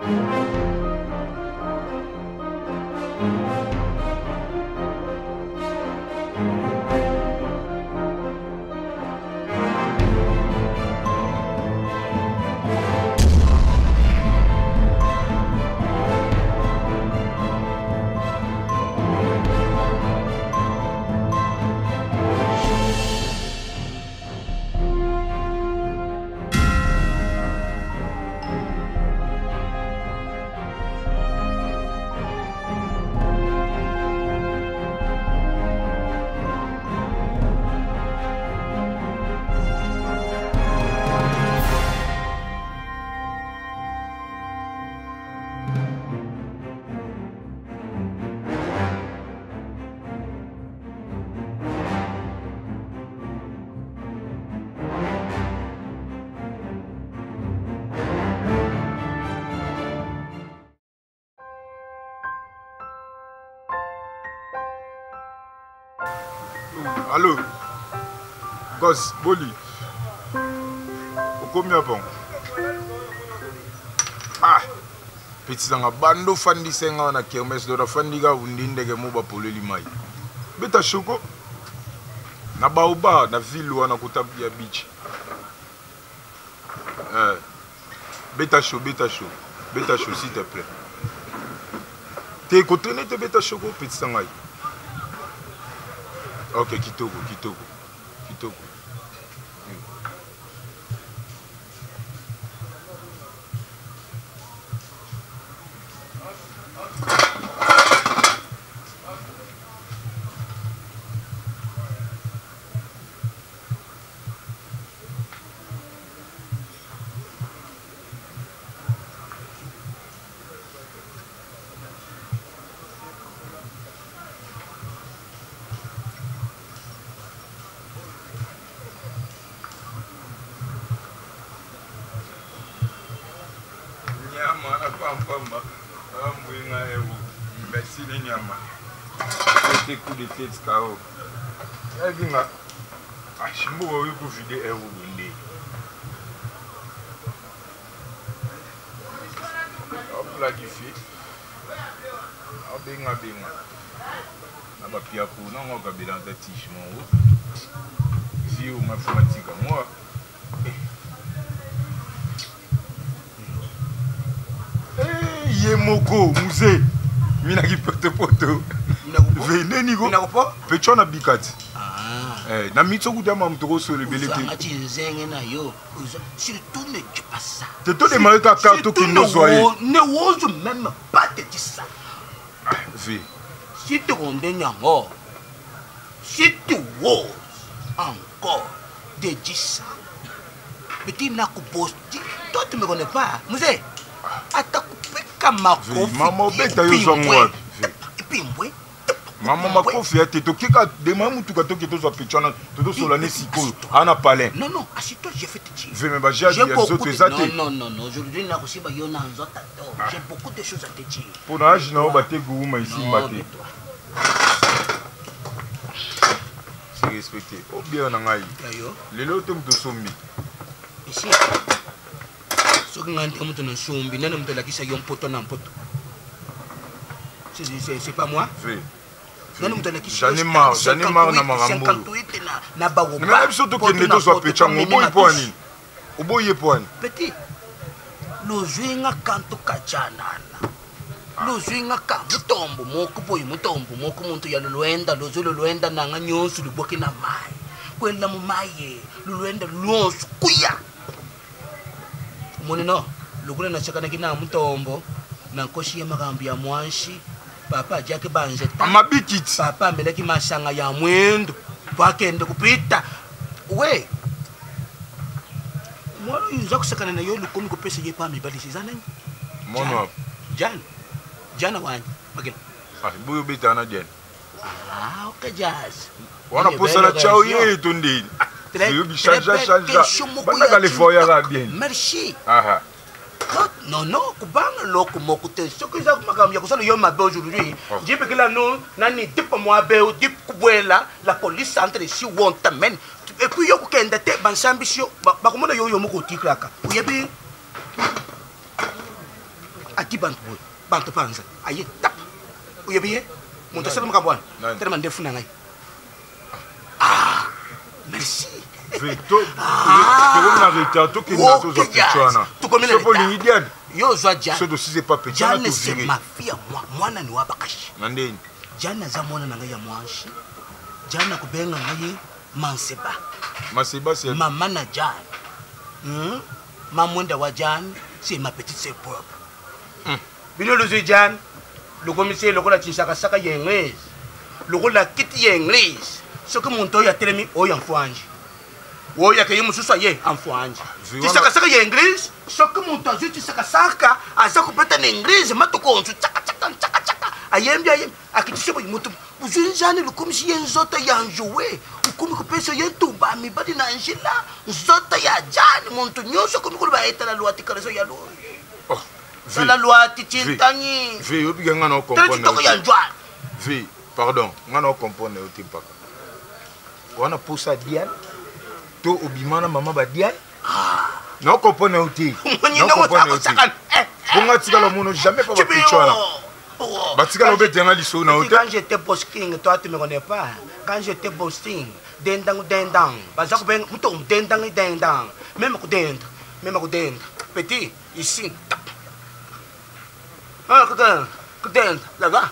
Allô, gosse, Boli. Combien bon? Ah, petit dans la bande fandi senga na kermesse de la fandi ga undinde ke moba polo limai. Beta choko. Na baoba na ville wana kotabi ya beach. Beta chaud s'il te plaît. T'es contenté de beta choco petit sangai. Ok, kitoko. Des coups de tête, Kao. Je suis venu pour vider un roubindé. Hop là, qui fait. Hop, benga. Na ba pia pour non, on va bien dans ta tige, mon haut. Si on m'a informatique à moi. Yemoko, musée. Mina qui porte poto. Venez Nigo. Pecho na bikati. Na mitsoku dama mtoko sur le belé. Surtout ne dis pas ça. C'est tout des marques carton qui nous soyez. Ne ose même pas te dire ça. V. Si tu condamnes encore, si tu oses encore de dire ça, petit n'a qu'au poste. Toi tu me connais pas, musée. Maman, bête à yo moi. Maman m'a confié te toka de maman tout ka toki to so pichana to so la nesiko ana palin. Non, assis-toi, j'ai fait te dire. Je me baja di autres zate. Non, aujourd'hui na kosi ba yo na nzota to. J'ai beaucoup de choses à te dire. Pour na agi na o baté gouma ici maté. C'est respecté. O bien na ngai. Lelo to mto sombi. Ici. Soki ngante mto na sombi, nana mto la kisa yo mpoto na mpoto. C'est pas moi. Oui. J'en ai marre na marambo. Mais même surtout que ne doit pas pechango, oboye poani. Petit. Lo zwinga kanto kachanana. Lo zwinga ka mutombo moko boy mutombo moko muntu ya luenda lo zulu luenda nanga nyonsu luboki na mai. Kwela mu mai luenda lonsu kuya. Monino, lukule na chakana kina mutombo na koshi ya magambi ya mwanshi. Papa Jackie Banzeta. Amabikiti. Papa meleki masanga ya mwendo. Wakende kupita. We. Mwana yunza kusakana na yo lukumi kupesa ye pa mibali sizana. Mwana. Jana wani. Magila. Buyo bita na jen. Okay jazz. Wana posa la chao ye tundi. Yo bi chanja. Bana kale foya ga bien. Merci. Aha. Non, kubanga loko moko te. Ce que ça makamya kusana yo mabe aujourd'hui. J'ai pe que là non, nani tipo moi be o dip kubwela la police entre ici won tamen. Et puis yo kenda te bansambisio ba komona yo moko tikraka. Uyebi. ati bantu panza aye tap uyebiye muntu sala mkambwana tena ndefuna ngai merci Vito na retato qui n'a pas zokichwana tukomela polingi diane yo zwa Jan so dosi c'est pas petit na Jan c'est ma fille mwana ni wabakashi nandeni Jan za mwana nanga ya mwanshi Jan akubenga ngai Manseba c'est maman na Jan mamwenda wa Jan c'est ma petite sœur propre bino le Jan le commissaire le kola chisaka saka yengles le kola kiti yengles ce que mon toya telemi o ya mfwanji wo ya ke mususa ye amfwanji chisaka saka yengles ce que mon toya chisaka saka aza kupeta na english matokonzu chaka ayembi akitishebo imutu uzunjani le commissaire nzota ya njowe ukumi kupesa yentumba mibadi na njila nzota ya Jan muntu nyoso kumi kuliba etala luati kaleso ya lo la loi titintani ve obi nga na comprendre ve pardon nga na comprendre o timpaka wana posa dial to obimana mama ba dial na comprendre o ti na comprendre o ti bonga tika lo mono jamais pas ba pichwana batika lo bete nga liso na hotel quand j'étais posting toi tu me connais pas quand j'étais posting dendang baza ko ben mutom dendang même ko dend petit ici kudent là-bas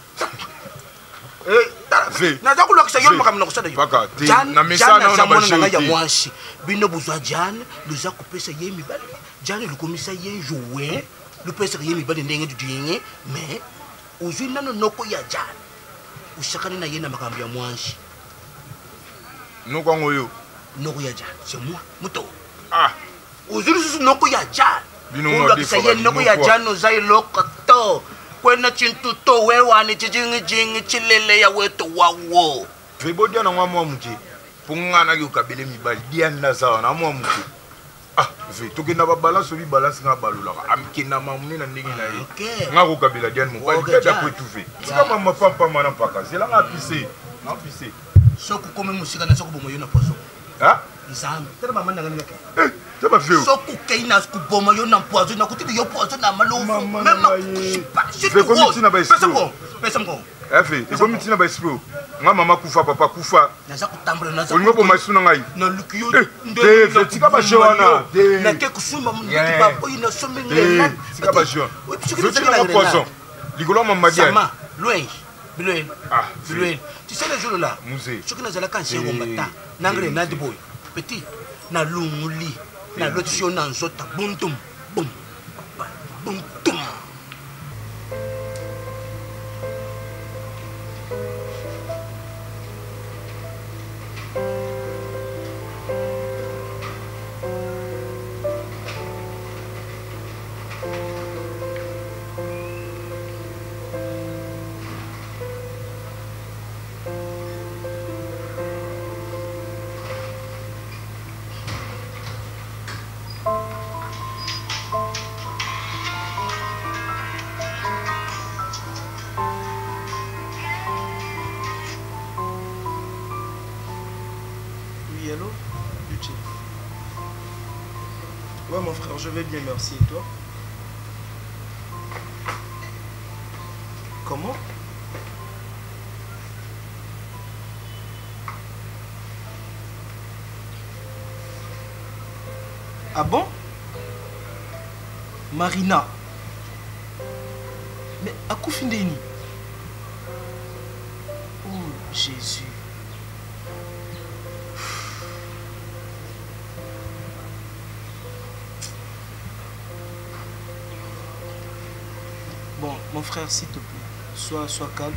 naza kulokisa yo makamno kusada yo na mesana na mwana ya mwashi bino buzwa Jan luza kupesa ye mibali Jan lukomisa ye jouer lupesa ye mibali ndenge tudinge mais uzwina noko ya Jan ushakani na ye na makambo ya mwashi noko ngoyo noko ya Jan c'est moi muto uzwina noko ya Jan bino ngodisa ye noko ya Jan uzai lokato kwena chintuto wewani chijingi chilele ya wetu wawo vebodia na mwa muke pungana ki ukabele mibali dia ndaza na mwa muke ve tokenda ba balance bi balance nga balula amkina mamuni na ndingi na ye nga ko kabela dia mo bali peta ko tuve sika mama papa mana paka zela nga pise na pise soko kome musika na soko bomo yo na poso nzambe tera mama ndanga ngeke teba veo soko keina skuboma yo na poison na kutiki yo poison na malofu même ve komiti na ba espro pesa mko ve komiti na ba espro nga mama kufa papa kufa naza kutambula naza olingo bo masuna ngai na lukiyo de tika ba shewana na ke kusuma mndiki ba boyi na somengela tika ba shewana tika ba poison ligolo mama dia sama loin biloen tu sais le jour là ce que nous allons quand c'est combattant nangre na de boy petit na lunguli na lotisio na nzota buntum bum buntum Ouais mon frère, je vais bien, merci. Et toi? Comment? Ah bon? Marina. Mais à quoi Findeni? Oh Jésus. Bon, mon frère, s'il te plaît, sois calme.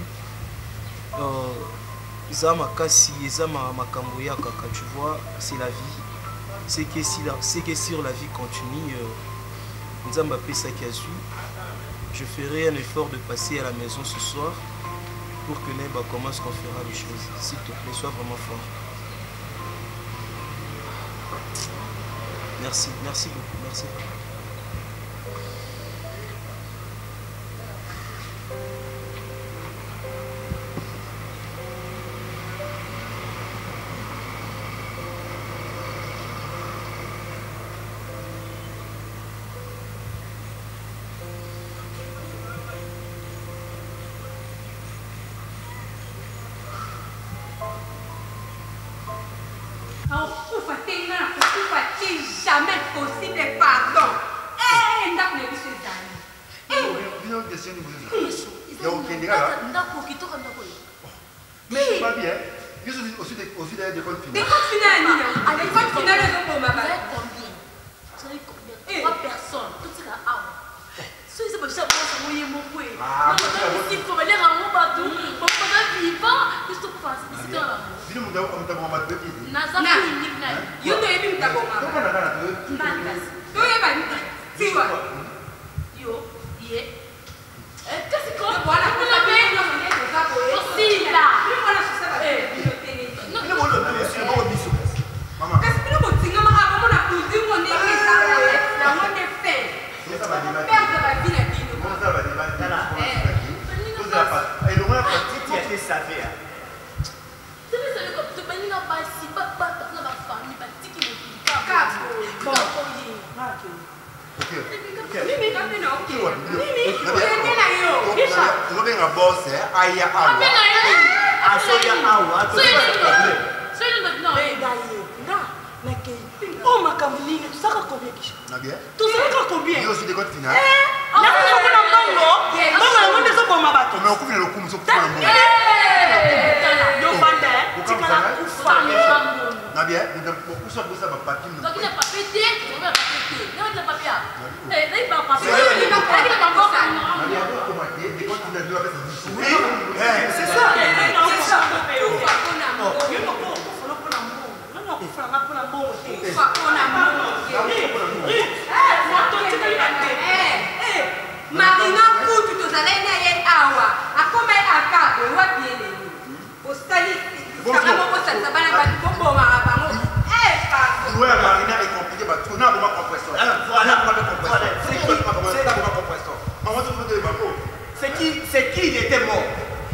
Zama kasi, zama makamboya kaka, tu vois, c'est la vie. C'est que si la vie continue, Nzamba pesa kazu, je ferai un effort de passer à la maison ce soir pour que Neba commence qu'on fera les choses. S'il te plaît, sois vraiment fort. Merci, merci beaucoup, merci. jamais possible, pardon. Eh, n'a pas vu ce dame. Une question de vous. Il y a aucun dégât. Mais c'est pas bien. Il y a aussi des comptes finales. Des comptes finales, avec comptes finales, ils ont combien? Vous savez combien? 3 personnes. Tout ça là. Si c'est pour ça, vous voyez mon pouet. Non, mais si vous voulez rendre partout, vous pouvez vivre. Qu'est-ce que vous faites? C'est dans la main. Si nous avons un peu de Naza unique là. You know, you know, tu vois. Yo, yeah. Qu'est-ce que Voilà, voilà, vous l'avez aussi là. Non, non, non, c'est bon, bisous. Maman. Qu'est-ce que vous dites? Maman, avant on a posé mon nez, la moindre fait. Ça va débattre. Perdre la vie, la vie. Comment ça va débattre? Vous avez pas. Et le moins petit, tu as fait ça faire. Tu sais, comme tu peux pas passer, pas dans la famille, pas dire qu'il est pas. Bon. Ok. Mimi, non, non, ok. Mimi, tu es là, yo. Tu vas bien à boss, aïe, aïe. Ah, soya awa, tu Soya non. Mais d'ailleurs, là, mais oh ma camouine, tu sais combien qui na bien. tu sais combien? Il y a aussi des comptes finales. Là, tu sais qu'on a bon, on est bon bateau. Mais on couvre le coup, on couvre le monde. Yo bande, tu kana kufa. Na bien, mais pour ça va pas qui nous. Donc il n'a pas pété, on va pas péter. Non, il n'a pas bien. Eh, il va pas péter. Il va pas péter. Na bien, on commence des comptes finales de avec ça. Oui, c'est ça. C'est ça. Ufa kona mo. Yo no ko, follow kona mo. Non non, ufa nga kona mo. Ufa kona mo. Marina kutu tozaleni na ye awa akoma ye akabo ewapi eleli osali kaka moko salisa bana batu kobomaka bango pardon. Ouais, Marina est compliquée, bah tout n'a pas compresseur. Voilà, pas de compresseur. C'est pas compresseur. Maman, tu veux de bako. C'est qui il était mort?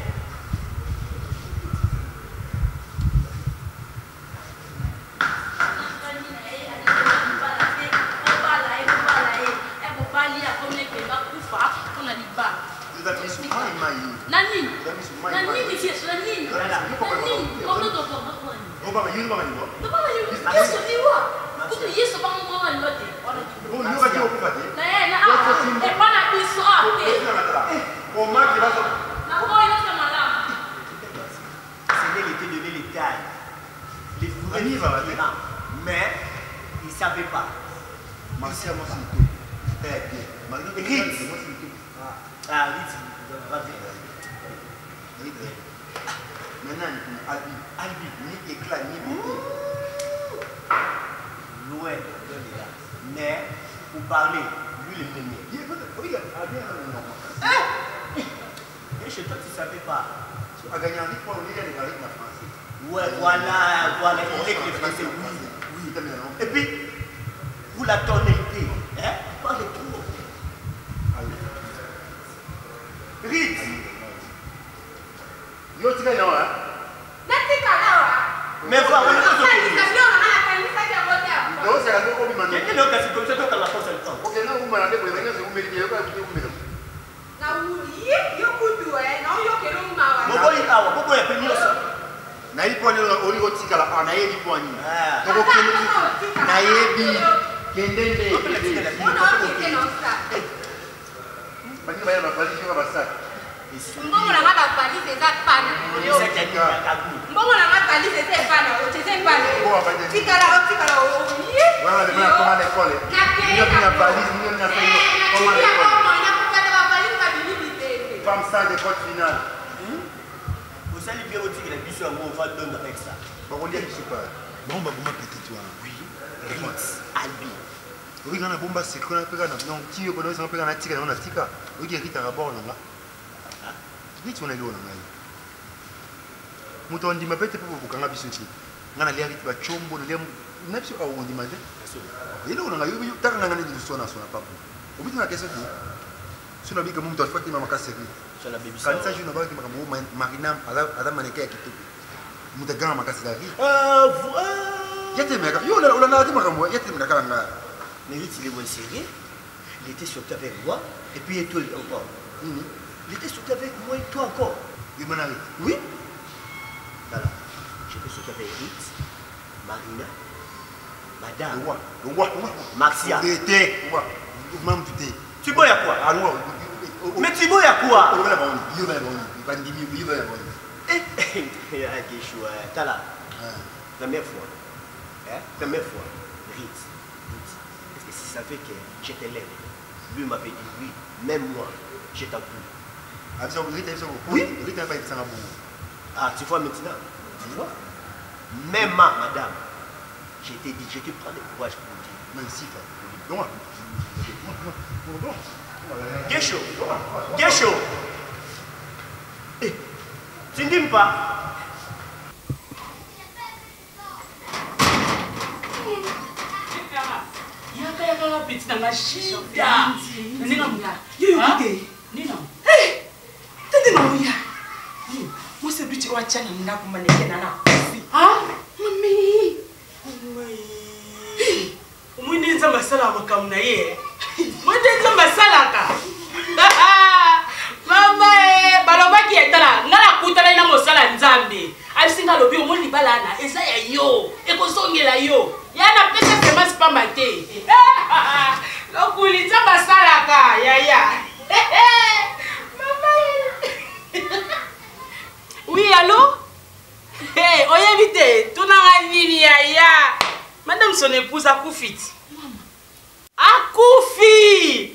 Nani, c'est Nani. Comment tu comprends? On va y voir. Qu'est-ce que tu vois? Pour que tu sois pas mon grand loté. Bon, nous va dire au coup Et pas la bise. On marque là. C'est l'été de les tailles. Les fourrés mais ils ne savaient pas. Marcia, moi c'est tout. Eh bien, Ritz. Ah, Ritz. Maintenant, Albi, ni éclat, ni beauté. Loin de là. Mais pour parler, lui le premier. Regarde, Et chez toi, tu ne savais pas. tu as gagné en ligue pour le lire avec la France. Ouais, voilà, il est que les Français, oui. Et puis, pour la tonalité, hein, parlez trop. Ritz. Yo, tu gagnes, hein? Mais voilà, on est tous Non, c'est la même chose maintenant. quelqu'un d'autre qui comme ça, toi, la force, elle tombe. Ok, là, vous m'avez pour les gens, vous méritez, vous méritez. Mon boy, mon boy, il a ça. Na hii pwani uligotika la ana yeye pwani. Ah. Toko kende na yebi kendende. Bani baya bafali kwa basaka. Mbongo na ngaba valise eza pana. Mbongo na ngaba valise eza pana, oteze pana. Tikala. Wana de bana koma l'école. Ndio bina valise, ndio bina fayo. Koma l'école. Femme ça de code final. Vous savez bien aussi que la mission on va donner avec ça. Bon, on dit que c'est pas. Bon, bah, comment peut-être toi? Oui. Ritz, Albi. Oui, on a bomba c'est qu'on a pris non, qui est bon, on a pris un tika, on a tika. Oui, qui est un rapport là. Oui, tu on a lu là. Muto ndi mapete pour bukanga bisoti. Ngana lia ritba chombo lia napsi au ndi maze. Ile ona ngayo taka ngana ndi sona papo. Obitu na kesa di. Sona bika muto afati mama kaseri. Sur la baby. Quand ça je ne vois que Marina ala maneke kitu. Muta gama makaseri. Yete meka. Yo la na di makambo yete meka kala. Mais Ritz, il est bon sérieux. Il était sorti avec moi et puis il toi encore. Il était sorti avec moi et toi encore. Il m'en allait. Oui. Voilà. J'étais sorti avec Ritz, Marina Madame. Le roi. Maxia. Le roi. Même tout est. Tu bois à quoi? Ah non. Mais tu bois à quoi? Il va la T'as là. Première fois. Première fois. Ritz. Est-ce que si ça fait que je t'élève? Lui m'avait dit oui. Même moi, je t'en prie. Oui. Ah, tu vois maintenant? Tu vois? Même moi, madame, je t'ai dit, je te prends le courage pour dire. Même si, Guécho. Tu ne dis pas? Yaka petit dans la shida. Nina muka. Yo kike. Nina. Tete na uya. Mo se bichi wa chana na kuma ne na. Mami. Umwini nza masala makamna ye. Mwende nza masala ka. Mama balobaki etala ngala kutala ina mosala nzambe. Alisinga lobi omoni balana eza ya yo. Ekosongela yo. Yana pesa sema spamba te. Lokuli nza masala ka yaya. Mama. Oui, allô? Hey, oyebite, tu n'as nini yaya. Madame son épouse a koufit. Maman. A koufi.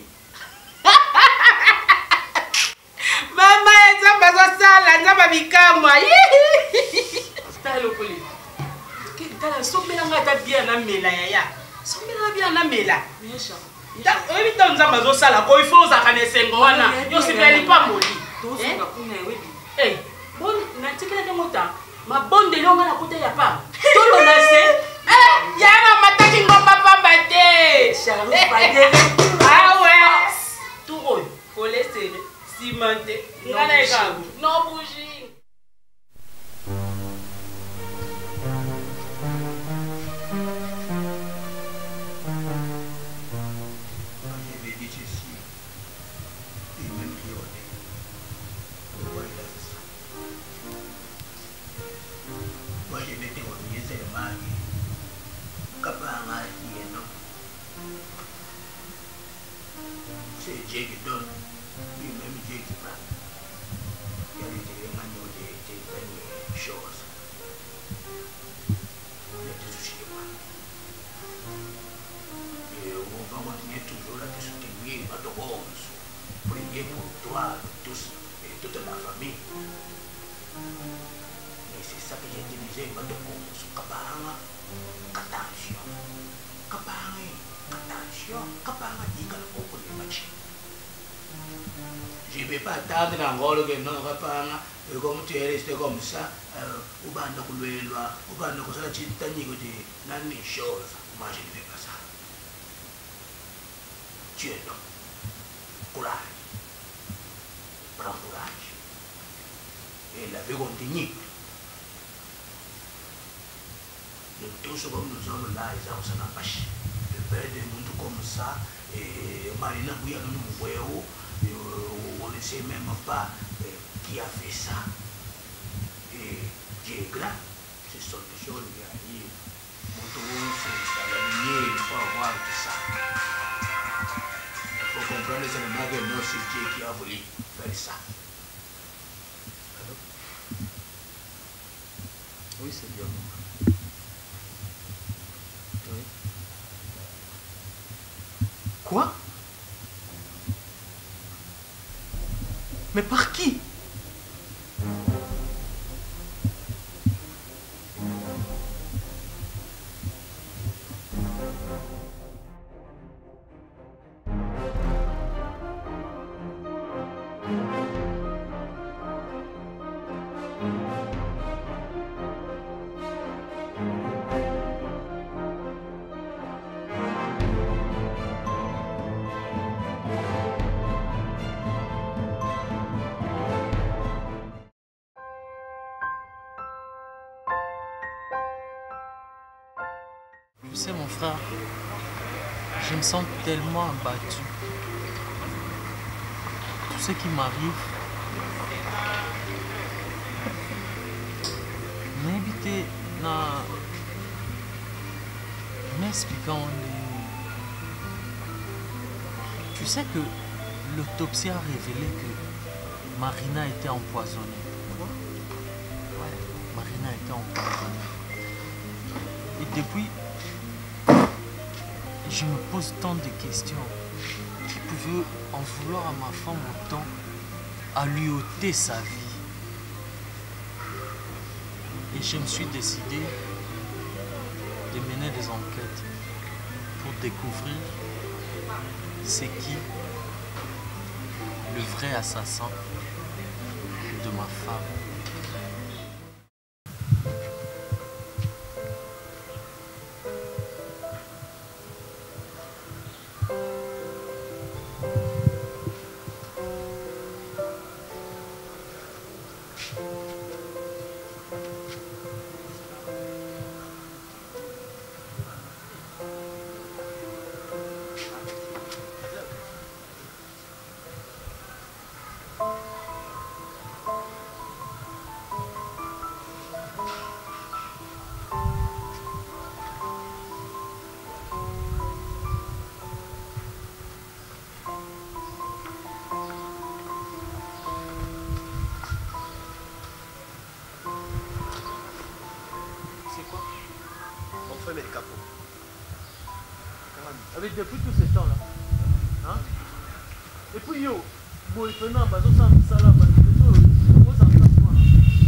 Maman, nzamba zo sala, nzamba bikama. Style okoli. Tala sombela ngata bien na mela yaya. Sombela bien na mela. Mesha. Oyebite nzamba zo sala ko ifo za kanesengo wana. Yo sipeli pa moli. To so ga kuna webi. Eh, bon na tikela ke mota. Ma bonne de longa na côté ya pas. Tout le laissé. Eh, ya na mataki ngomba pamba te. Charles Padere. Ah ouais. Tout rôle, cholestérol, cimenté. Ngana eka. Non bougie. C'est Dieu qui donne, lui-même Dieu qui prend. Il y a des choses. Il y a des soucis de moi. Et on va continuer toujours à te soutenir, à te rose. Prier pour toi, tous et toute la famille. Mais c'est ça que j'ai te disais, à te rose. Attention. Attention. Dit que le beaucoup de matchs. Je ne vais pas attendre encore que non, Rapana, comme tu es resté comme ça, ou bien nous couler, ou bien nous faire des choses. Moi, je ne fais pas ça. Tu es non. Courage. Prends courage. Et la vie continue. Nous tous comme nous sommes là, ils ont ça n'a pas ché. Le père de monde comme ça, et Marina Bouya nous voyons. On ne sait même pas qui a fait ça. Et Dieu est grand. Ce sont des choses qui arrivent. Mon tour, c'est la lumière, il faut avoir tout ça. Il faut comprendre seulement que non, c'est Dieu qui a voulu faire ça. Oui, c'est bien. Oui. Quoi? Mais par qui? Tu sais mon frère, je me sens tellement abattu. Tout ce qui m'arrive, n'habiter na m'expliquant Tu sais que l'autopsie a révélé que Marina était empoisonnée. Quoi? Ouais, Marina était empoisonnée. Et depuis, je me pose tant de questions. Qui pouvait en vouloir à ma femme autant, à lui ôter sa vie? Et je me suis décidé de mener des enquêtes pour découvrir c'est qui le vrai assassin de ma femme. Avec depuis tout ce temps-là. Hein? Et puis yo, bon, il fait non, parce que ça me sala, parce que tout, ça me passe quoi?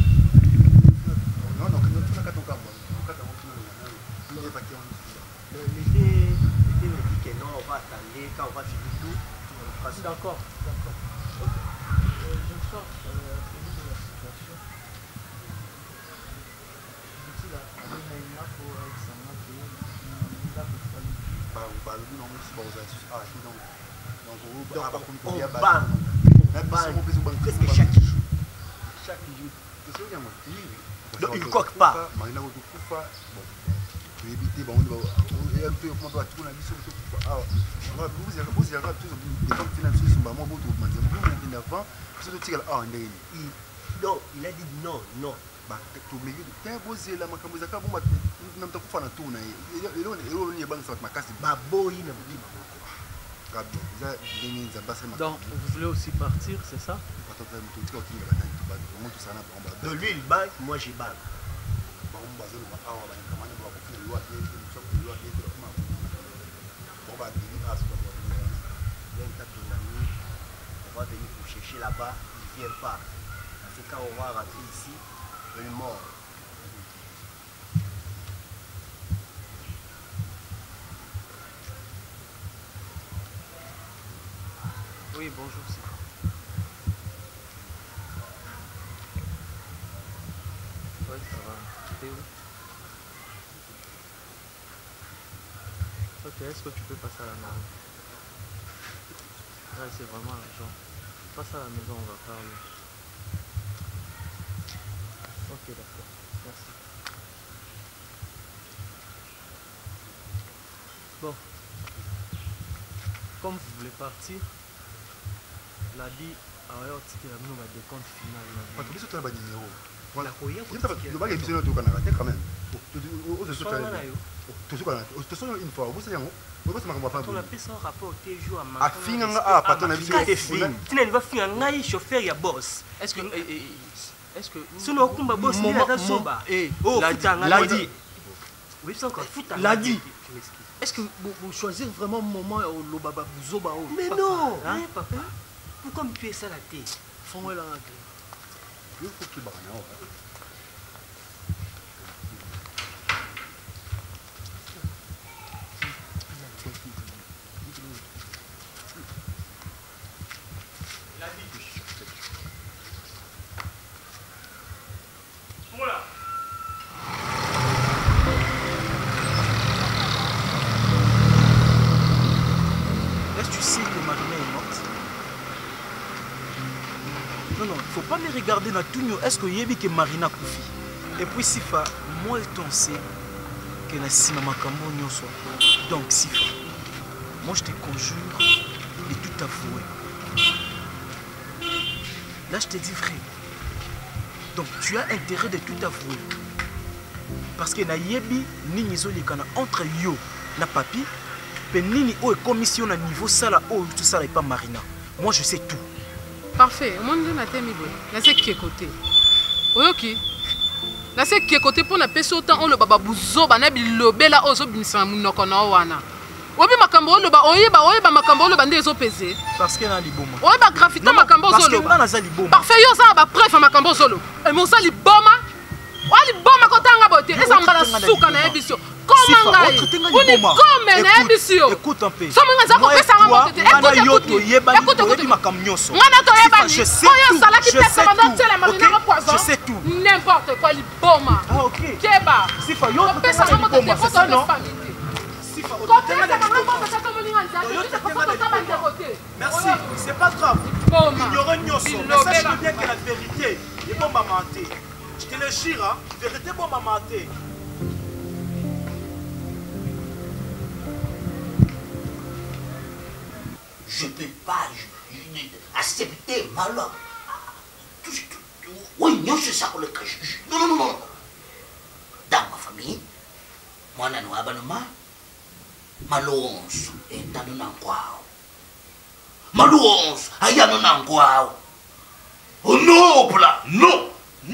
Non, non, tu n'as qu'à ton camp. L'été me dit que non, on va attendre, quand on va finir tout. D'accord, d'accord. Ok. Je me sors de la situation. Je suis là, avec Naïma pour Alexandra, presque chaque jour. Donc il ne coque pas. Non, il a dit non, non. Donc, vous voulez aussi partir, c'est ça? De lui, il bague, moi j'ai bague. On va venir pour chercher là-bas, il ne vient pas. C'est quand on va rentrer ici, il est mort. Oui, bonjour, c'est oui, ça va. T'es où? Ok, est-ce que tu peux passer à la maison? Ouais, c'est vraiment urgent. Passe à la maison, on va parler. Ok, d'accord. Merci. Bon. Comme vous voulez partir, l'a dit à Oyotti que nous va décompte final. Est-ce que sinon kumba boss ni la soba oh l'a dit oui c'est encore l'a dit est-ce que vous choisir vraiment un moment au lobaba buzoba mais non hein papa pourquoi me tuer ça la tête font là il faut que barana regarder na tout est-ce que yebi que Marina Koufi et puis Sifa moi le sait que na sima makambo nyonso donc Sifa moi je te conjure de tout avouer là je te dis vrai donc tu as intérêt de tout avouer parce que na yebi ni nizoli kana entre yo na papi penini o commission na niveau sala o tout ça et pas Marina. Moi je sais tout. Parfait. Moi je na temi boy. Na sais qui côté. Oyoki. Na sais qui côté pour na pesa autant on le baba buzo bana bilobela ozo bimisa munoko na wana. Obi makambo lo ba oyeba makambo lo bande ezo peser. Parce que na liboma. Oyeba graffiti makambo zolo. Parce que na liboma. Parfait yo ça ba preuve makambo zolo. Et mon ça liboma. Wali boma kotanga bote. Esa mbala suka na ebisio. Comment ngai? Uni comme na ebisio. Écoute un peu. Somo ngaza ko pesa nga bote. Écoute makamnyoso. Ngana to yebani. Je sais tout. Je sais tout. N'importe quoi liboma. Ah OK. Keba. Sifa yo pesa nga bote. C'est ça non? Merci, c'est pas grave. Ignorez Nyoso, mais sache bien que la vérité est bon maman. Je te le jure, hein, vérité bon maman. Je ne peux pas accepter malheur. Oui, non, c'est ça qu'on le cache. Non. Dans ma famille, moi, je n'ai pas de mal. Malonso entano na kwao. Malonso ayano na kwao. Oh no, bla, no.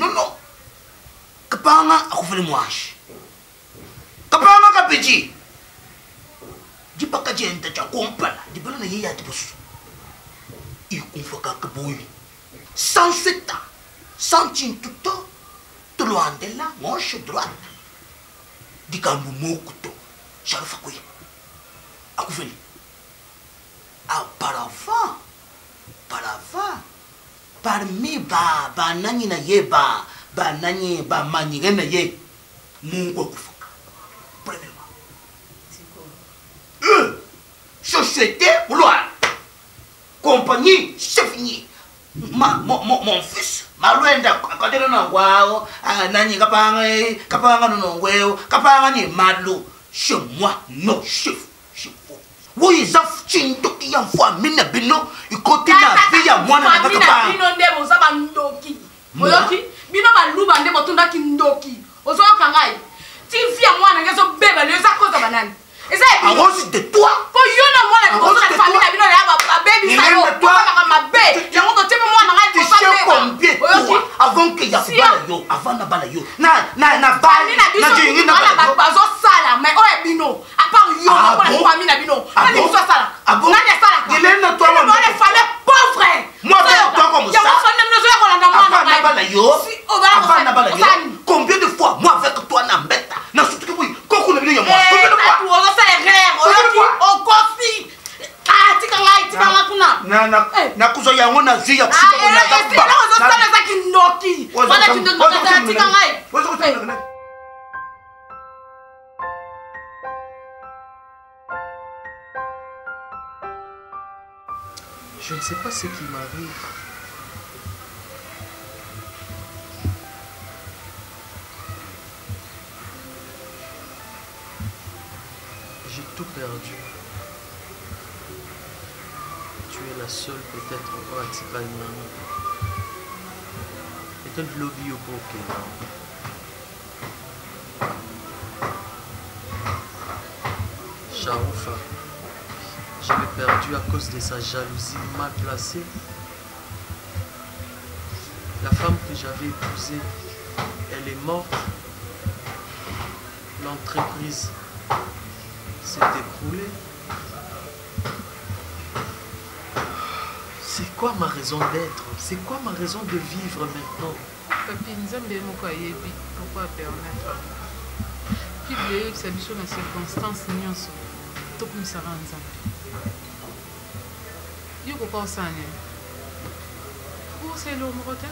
Kapanga akufeli mwashi. Kapanga kapiji. Jipaka jenta cha kompala. Dibala na yeye atibusu. Ikumfaka kaboyi. Sans seta. Sans chintuto. Tuluandela moshe droite. Dikambu mokuto. Sharufa kwe. Akufeli. Auparavant, parmi ba nani na ye ba nani ba manire na ye Mungu akufuka. Premièrement. Société, vouloir. Compagnie, c'est fini. Mon fils, maluenda kadero na wao, nani kapanga no ngweo, kapanga ni malu. Chez moi, non, chef. Oui, ils ont fait un fois, mina bino, ils continuent à vivre à moi. Mina bino ndebo zaba ndoki. Oyoki, bino baluba ndebo tunda kindoki. Ozoyo kangai. Ti via moi na ngezo beba le za koza banani. Eza e arrose de toi. Po yo na moi na koza na famille bino ya ba baby sa yo. Toi na ma be. Ya ngo te moi na ngai koza beba. Combien toi avant que ya bala yo, avant na bala yo. Na bala na jingi na ba bazo sala mais oye bino. À part yo na kwa famille na bino. Nani so sala. Nani sala. Dilena toi on est famille pauvre. Moi avec toi comme ça. Avant na bala yo. Combien de fois moi avec toi na mbeta. Na surtout que oui, koko na bino ya moi. Combien de fois? On va faire rire. On confie. Ah, tika ngai tika ngakuna. Na kuzo ya ngona zia kushika kwa na zaba. Ah, on va faire ça qui noki. Voilà tu te tika ngai. Je ne sais pas ce qui m'arrive. J'ai tout perdu. Tu es la seule peut-être pratiquement. Et un lobby au poker. Sharoufa. Je l'ai perdu à cause de sa jalousie mal placée. La femme que j'avais épousée, elle est morte. L'entreprise s'est écroulée. C'est quoi ma raison d'être? C'est quoi ma raison de vivre maintenant? Papi, Nzambe moko ayebi pourquoi permettre. Puis le sa biso na circonstance nyonso. Tokumisaka Nzambe. Yo ko kosanya. Où c'est le morote?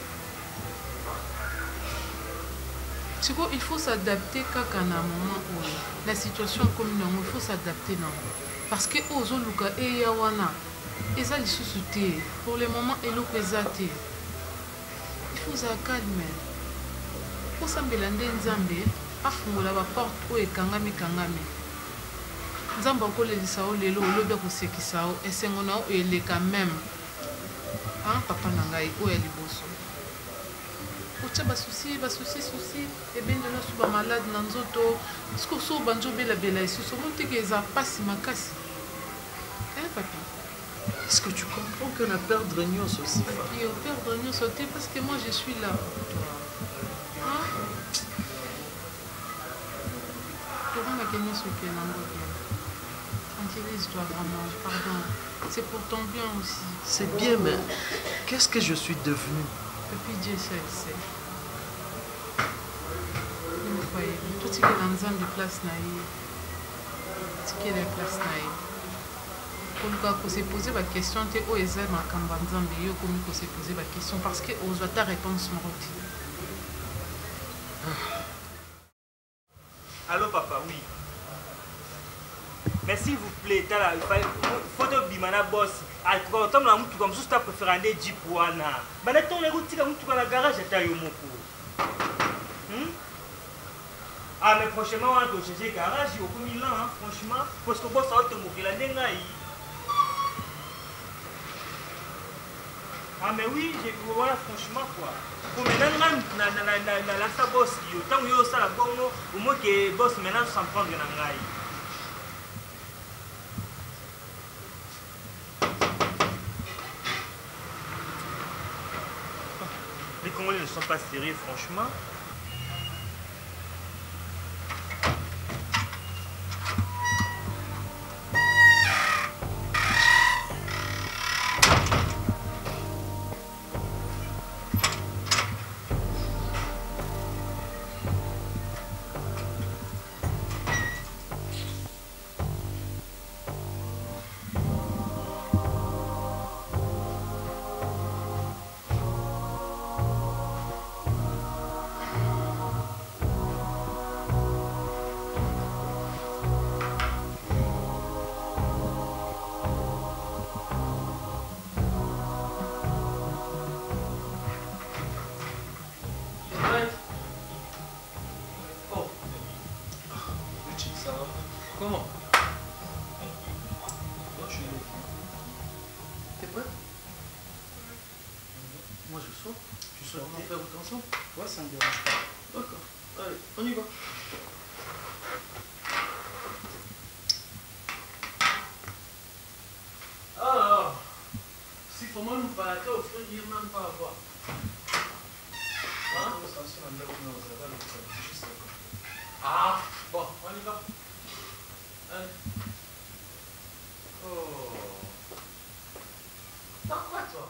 Tu vois, il faut s'adapter kaka na moment où la situation comme non, il faut s'adapter non. Parce que ozo luka e yawana. Eza lisusu te. Pour le moment eloko eza te. Il faut se calmer. Pour sambela nde Nzambe afungola ba porte oyo ekangami. Nzambe akolelisa o lelo olobi akosekisa o esengo na o eleka même. Papa na ngai oyo ya liboso. otia basusi ebende nyonso bamalade na nzoto soki oso banjo obelabela lisusu omoni teke eza mpasi makasi papi. Est-ce que tu comprends qu'on a perdre nyonso aussi? Et on perdre nyonso te parce que moi je suis là pour toi. Hein? Tourangaki nyonso ekelango bien. Tranquillise-toi vraiment, pardon. C'est pour ton bien aussi. C'est bien, mais qu'est-ce que je suis devenu? Papi, Dieu seul sait. Tout ce qui est dans une place naïve. Ce qui est la place naïve. Pour se poser la question, tu es au Ezel, ma cambanzambe, yo comme pour se poser la question parce que on doit ta réponse moroti. Allô papa, oui. Mais s'il vous plaît, il faut que bimana boss. Quand on a mutu comme ça, préféré aller jeep wana. Bah là, ton route comme mutu dans la garage, j'étais au moko. Ah mais prochainement on doit changer garage, il y a au Milan, hein, franchement, parce que boss a te mourir la dengaï. Ah mais oui, voilà franchement quoi. Pour maintenant la sa boss, tant que yo ça la bongo, au moins que boss maintenant s'en prendre na ngai. Les Congolais ne sont pas sérieux franchement. Comment? T'es prêt? Moi je sors. Tu sors, on va faire autre ensemble? Ouais, ça me dérange pas. D'accord. Allez, on y va. Alors, si faut même pas offrir, il n'y a même pas à voir. Hein? Ah, bon, on y va. Allez. Oh. T'as quoi toi?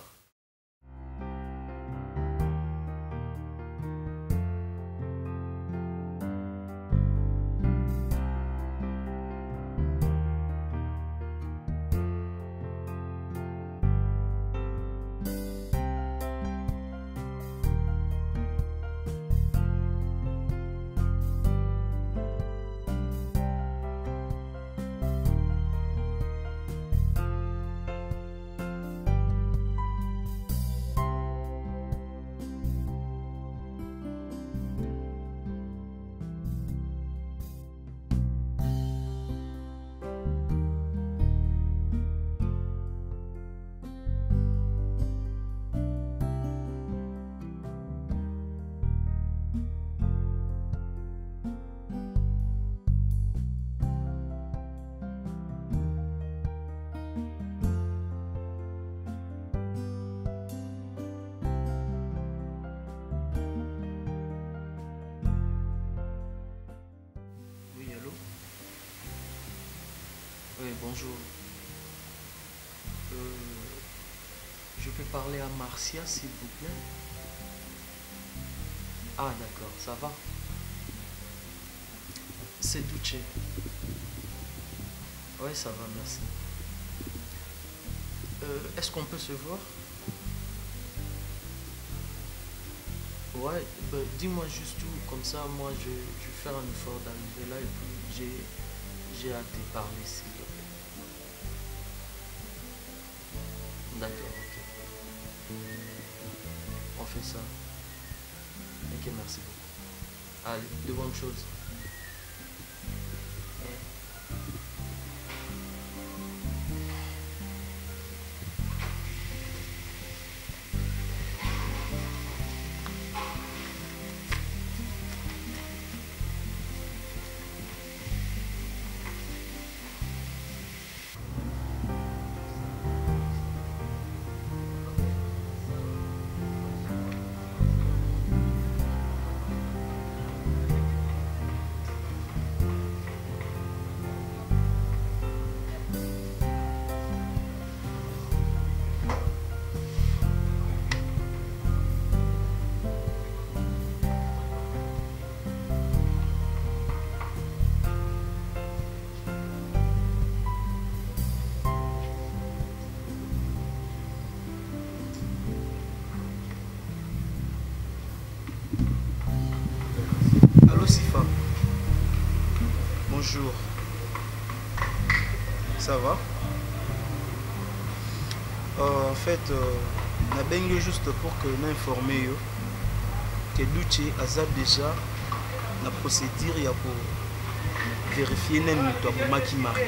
Oui, bonjour. Je peux parler à Marcia, s'il vous plaît? Ah, d'accord, ça va. C'est Duce. Oui, ça va, merci. Est-ce qu'on peut se voir? Ouais, dis-moi juste où, comme ça, moi, je vais faire un effort d'arriver là et puis j'ai hâte de parler, s'il te plaît. D'accord, ok. On fait ça. Ok, merci beaucoup. Allez, de bonnes choses. bonjour. Ça va? En fait, na bengi juste pour que m'informer que Duche a déjà la procédure ya pour vérifier même toi pour maki mari.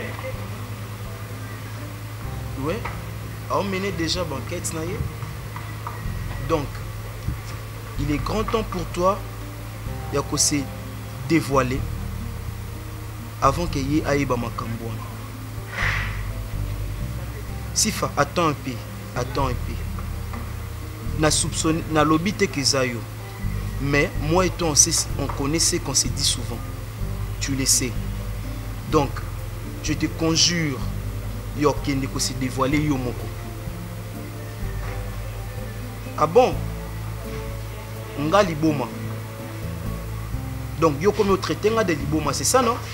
Ouais, a mené déjà banquette naie. Donc, il est grand temps pour toi ya ko se dévoiler avant que y ait makambo. Sifa, attends un peu, attends un peu. Na soupçonné, na lobby te kezayo. Mais moi et toi, on connaît ce qu'on se dit souvent. Tu le sais. Donc, je te conjure, yo kende ko se dévoiler yo moko. Ah bon? Nga liboma. Donc, yo comme au traité nga de liboma, c'est ça non?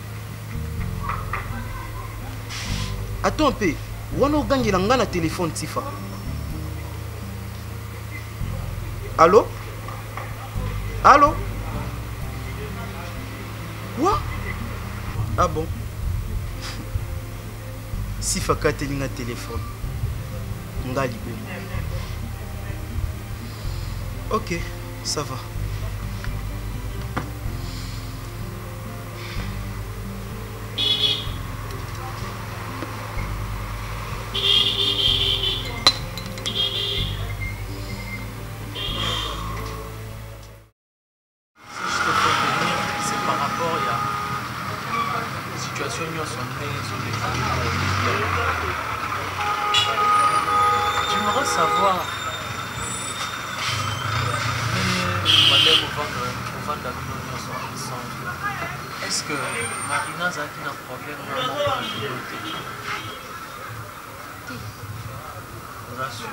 Attends un peu. Wana ogangi la nga na téléphone Tifa. Allô? Allô? Quoi? Ah bon? Sifa kateli nga téléphone. Nga liboma. Ok, ça va. J'aimerais savoir, est-ce que Marina a un problème vraiment de communauté? Rassure.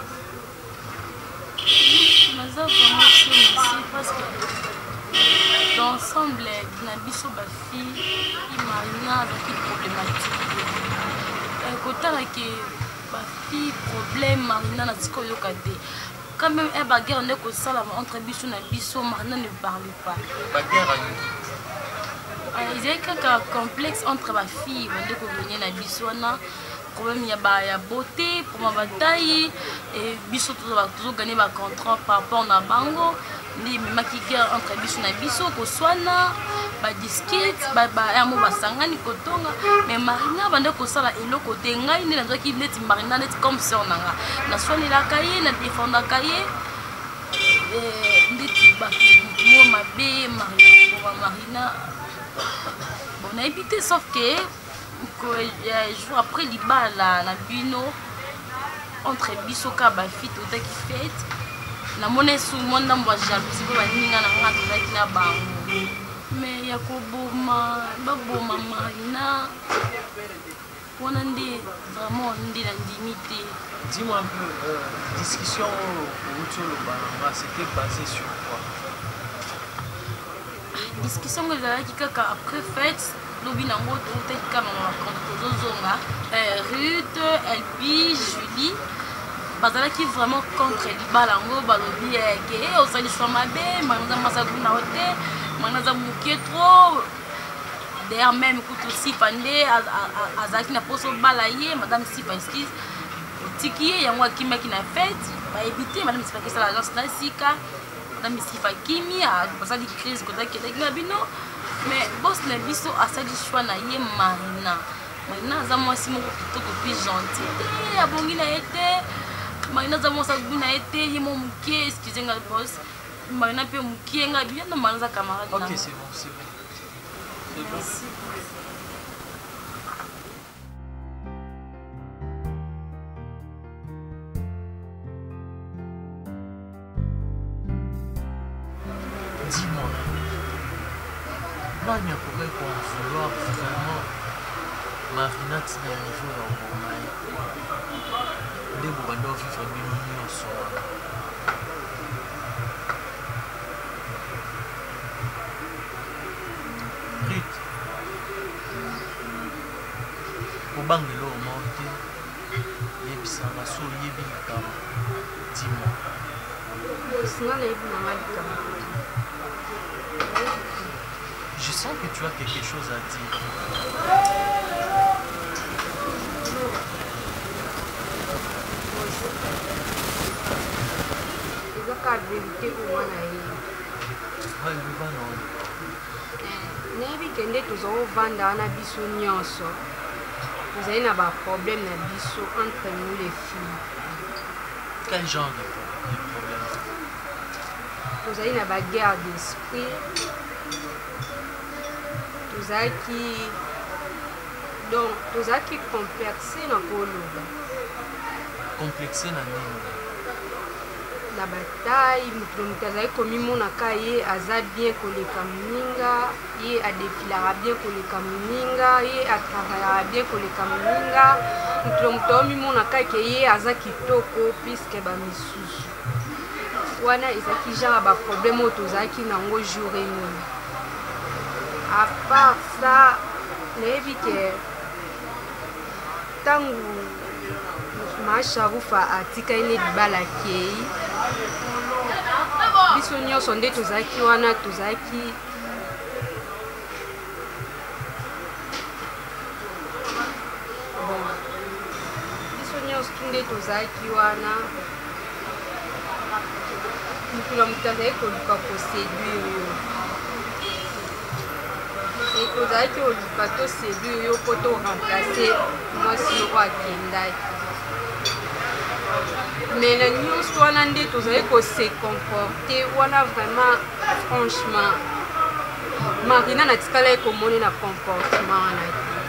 Naza vraiment ici parce que l'ensemble na biso ba fille et Marina avec une problématique. Côté que ba fille problème Marina na tiko yokate. Quand même un bagarre on est que ça entre biso na biso Marina ne parle pas. Bagarre il y a un complexe entre ma fille on est que venir na biso na problème ya beauté pour ma bataille et biso toujours gagner ba contrat par rapport na bango ni makika entre biso na biso ko swana ba disquette ba amo basangani kotonga mais Marina bande ko sala eloko te ngai ni na ki net Marina net comme ça nanga na swani la kaye na défendre kaye ndeti ba mo mabe Marina bon a évité sauf que jour après liba la bino entre biso ka ba fit tout qui fête na mona sou monde mbo jalousie ko ba ninga na ngata ki na bango mais ya ko boma baboma Marina on a vraiment ndi la limité. Dis-moi un peu, discussion au Tcholo Bananga, c'était basé sur quoi? Discussion que j'ai dit après fête lobi na moto peut-être comme on zonga Ruth, Elbi, Julie bazala qui vraiment contre libalango balobi que au sali soit mabe manza masakuna hote manza mukie trop d'ailleurs même écoute aussi pandé azaki na poso balaye madame Sifa excuse tikiye yango akimaki na fête ba éviter madame Sifa que ça l'agence na sika madame Sifa kimia basali crise kota keleki na bino mais boss na biso asali choix na ye Marina za mwasi moko kitoko plus gentil ya bongi na été Marina za mwasi na été ye mo mukie excusez nga boss Marina pe mukie nga bien na Marina za camarade. OK, c'est bon, c'est bon. Merci. Dis-moi, Mania pourrait vouloir vraiment Marina tina un jour en Bomaï. Des boubandos vivre bien en soi. Ruth, au banc de l'eau monté, les bisanga sur les billes. Dis-moi. Sinon, les billes, Je sens que tu as quelque chose à dire. ezaka verité omwana ye nayebi ke nde tozakovanda wana biso nyonso tozali na baproblème na biso entre nous les filles. Quel genre de problème? Tozali na baguerre d'esprit, tozalaki complexe na koloba. Complexe na nini? Na bataille moto azali komimonaka ye aza bien koleka moninga, ye adefilaka bien koleka moninga, ye atravaillaka bien koleka moninga, moto omimonaka ke ye aza kitoko puisque bamisusu wana ezalaki genre baproblème oyo tozalaki nango jour et nuit. À part ça nayebi ke ntango masharufa atikali ne libala akei biso nyonso nde tozalaki wana tozalaki biso nyonso nde tozalaki wana motu na moto azali koluka koséduire yo tozalaki koluka toséduire yo mpo toremplace mwasi moko akendaki. Mais na nyonso wana nde tozali kose comporter wana vraiment franchement Marina natikala komoni na comportement wana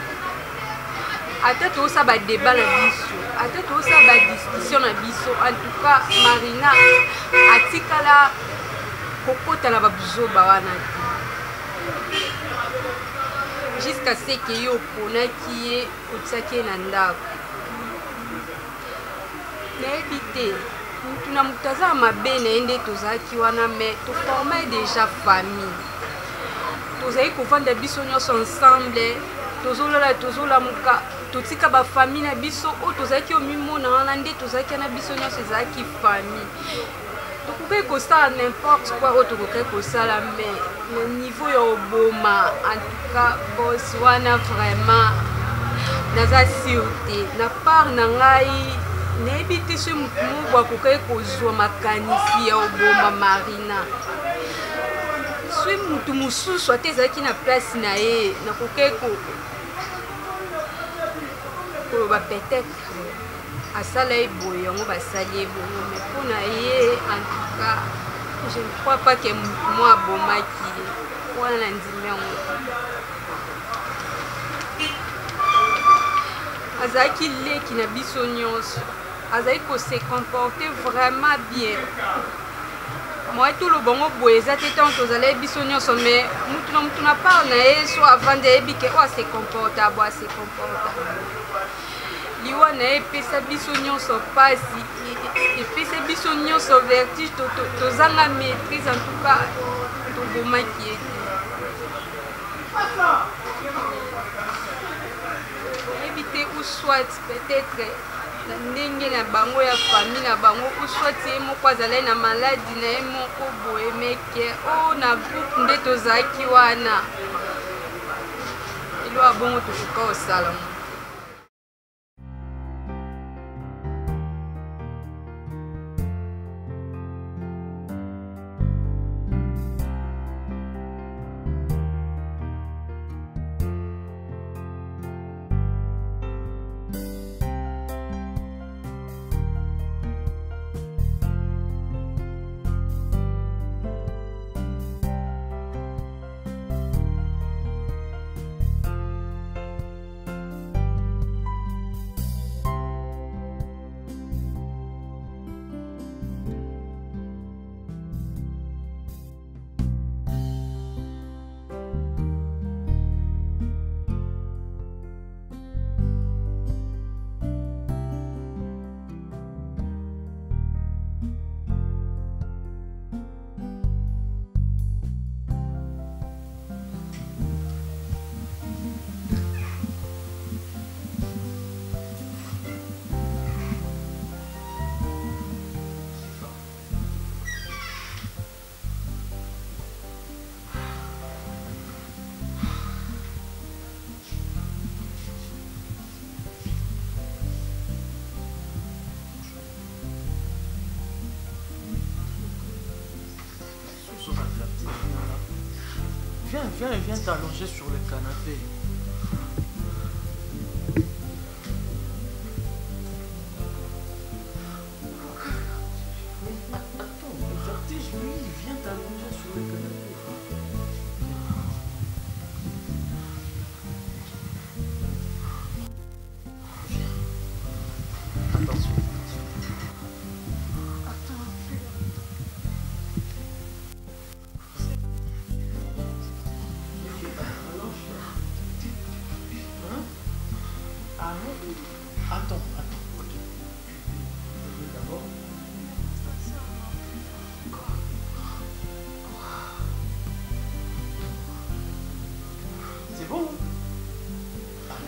ata tosa badébat na biso ata tosa badiscussion na biso. En tout cas Marina atikala kokota na babuzoba wana jusqu'à ce que yo oponaki ye otiaki ye na ndako. nayebi te mutu na moto aza mabe na ye nde tozalaki wana mais toformai déjà famille, tozali kovanda biso nyonso ensemble, tozolola tozolamuka, totika bafamille na biso oyo tozalaki omimona wana nde tozalaki na biso nyonso ezalaki famille. Tokoki kosala n'importe quoi oyo tokoki kosala mais na niveau ya oboma en tout cas boss wana vraiment naza sûr te na part na ngai nayebi te soki motu moko akoki kozwa makanisi ya oboma Marina. Soki motu mosusu ate ezalaki na place na ye nakoki koloba peut-être asala ye boye yango basali ye bongo mais mpo na ye en tout cas je ne crois pas que moi abomaki ye wana na ndimi yango. Azalaki leki na biso nyonso, azali kose comporter vraiment bien. Moi tout le bongo boye eza te ntango tozala ye biso nyonso mais mutu na part na ye so avant de yebi ke o ase comporta bo ase comporta liwa na ye epesa biso nyonso mpasi epesa biso nyonso vertige tozanga maîtrise. En tout cas tobomaki ye te. Yebi te ou soit peut-être na ndenge na bango ya famille na bango ou soit ye moko azalai na maladi na ye moko boye meke o na groupe nde tozalaki wana elo ya bongo tokoka kosala. Viens t'allonger sur le canapé. Attends, le vertige, lui, viens t'allonger sur le canapé. Viens. Attention. Attends. D'abord. C'est bon. Allez,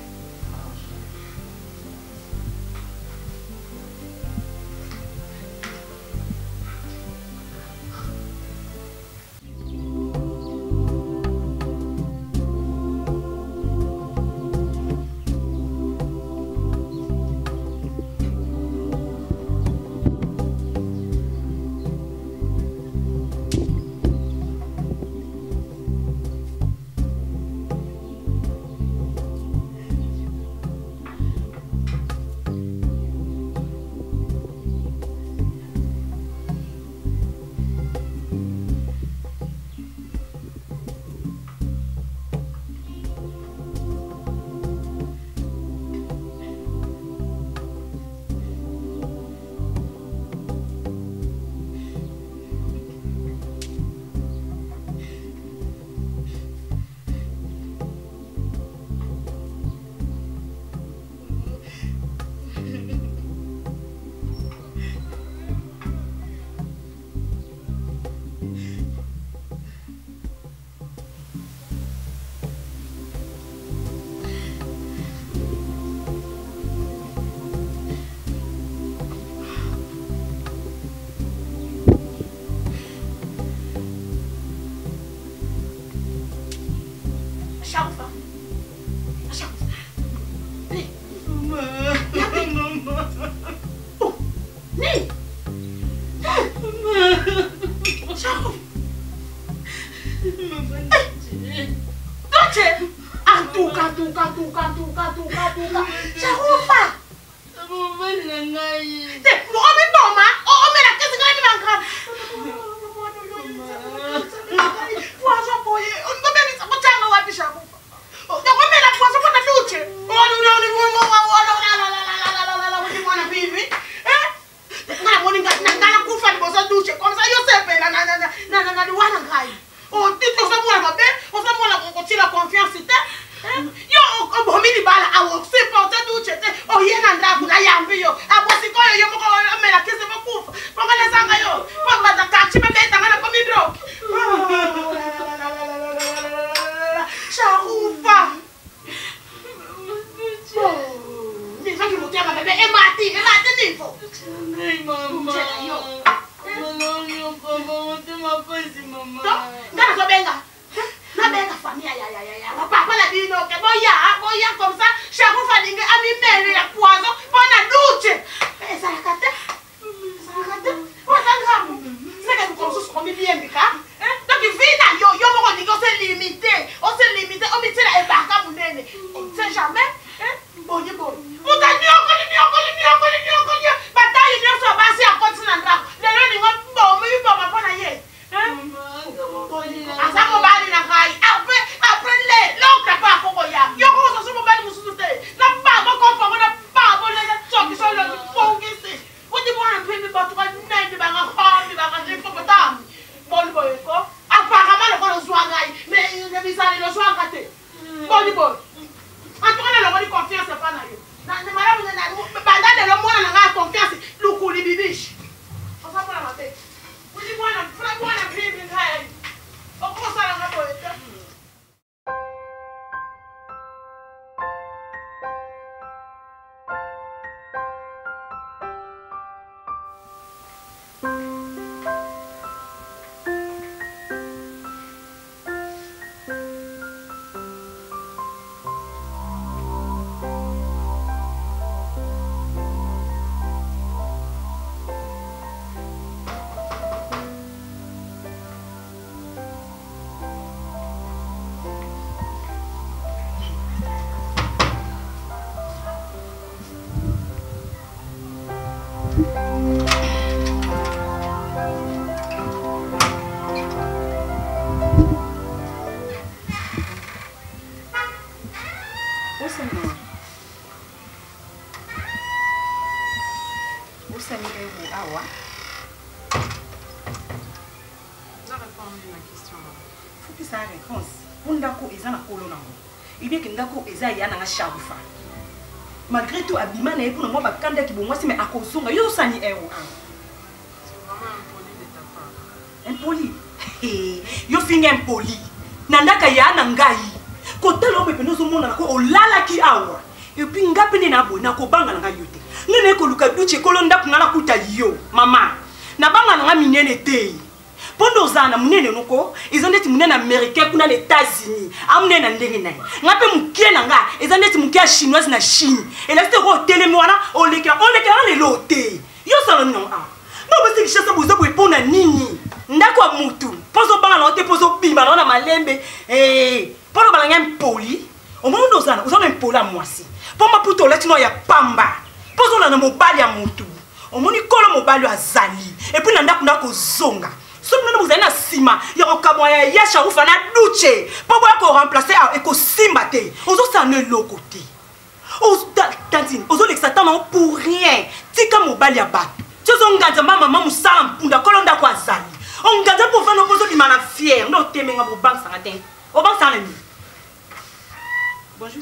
la question. Faut que ça réponse. On d'accord ils en a colonne. Il bien que ndako eza ya na sharufa. Malgré tout abima na pour moi ba kanda ki bon moi c'est mais akozonga yo sani euro. C'est vraiment impoli de ta part. Impoli. Yo finga impoli. Nandaka ya na ngai. Ko telo pepe no zo mona ko olala ki awa. Et puis ngapi na bona ko banga na yote. Ngene ko luka duche kolonda kunala kuta yo mama. Na banga na minene te. Pondo zana munene noko izondeti munene américain kuna les États-Unis amune na ndenge nayi ngape mukie na nga izondeti mukie chinoise na Chine et là c'était ko telemi wana oleka le loté yo solo non ah no basi kishasa bozo bo epona nini ndako ya mutu pozo banga na ote pozo bima na malembe pono balanga mpoli omondo zana uzona mpola mwasi pomba puto latino ya pamba pozo na mobali ya mutu omoni kolo mobali azali et puis na ndako zonga. Si vous avez un ciment, il y a un camoya, il y a un charouf, il y a un douche. Pourquoi qu'on remplace et qu'on simbate? Aux autres, ça ne l'autre côté. Aux tantines, aux autres, ça t'en pour rien. Tika mobali abat. Tu as un gars, maman, moussalam, punda, colonda quoi zali. On garde pour faire nos besoins du mal fier. Non, t'es même au banc, ça a été. Au banc, ça a été. Bonjour,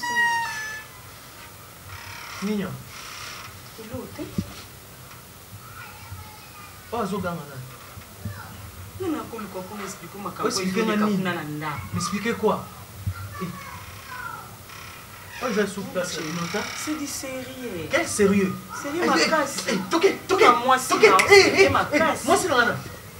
c'est Mignon. C'est l'autre. Oh, Zogama. M'expliquer quoi? C'est du sérieux. Quel sérieux? Sérieux, ma casse. Moi, c'est ma casse. Moi, c'est la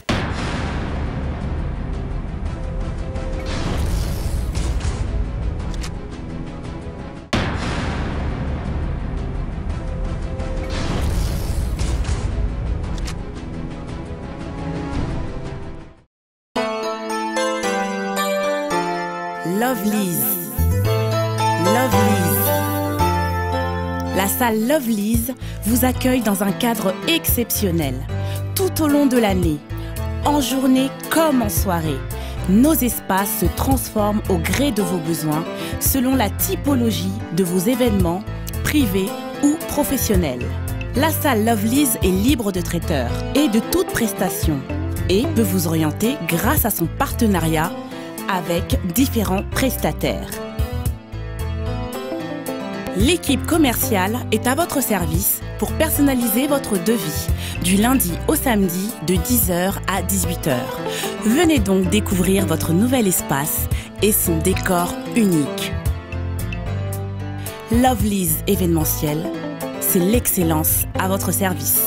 Lovelyz. Lovelyz. La salle Lovelyz vous accueille dans un cadre exceptionnel. Tout au long de l'année, en journée comme en soirée, nos espaces se transforment au gré de vos besoins, selon la typologie de vos événements, privés ou professionnels. La salle Lovelyz est libre de traiteur et de toute prestation et peut vous orienter grâce à son partenariat avec différents prestataires. L'équipe commerciale est à votre service pour personnaliser votre devis du lundi au samedi de 10h à 18h. Venez donc découvrir votre nouvel espace et son décor unique. Lovelyz événementiel, c'est l'excellence à votre service.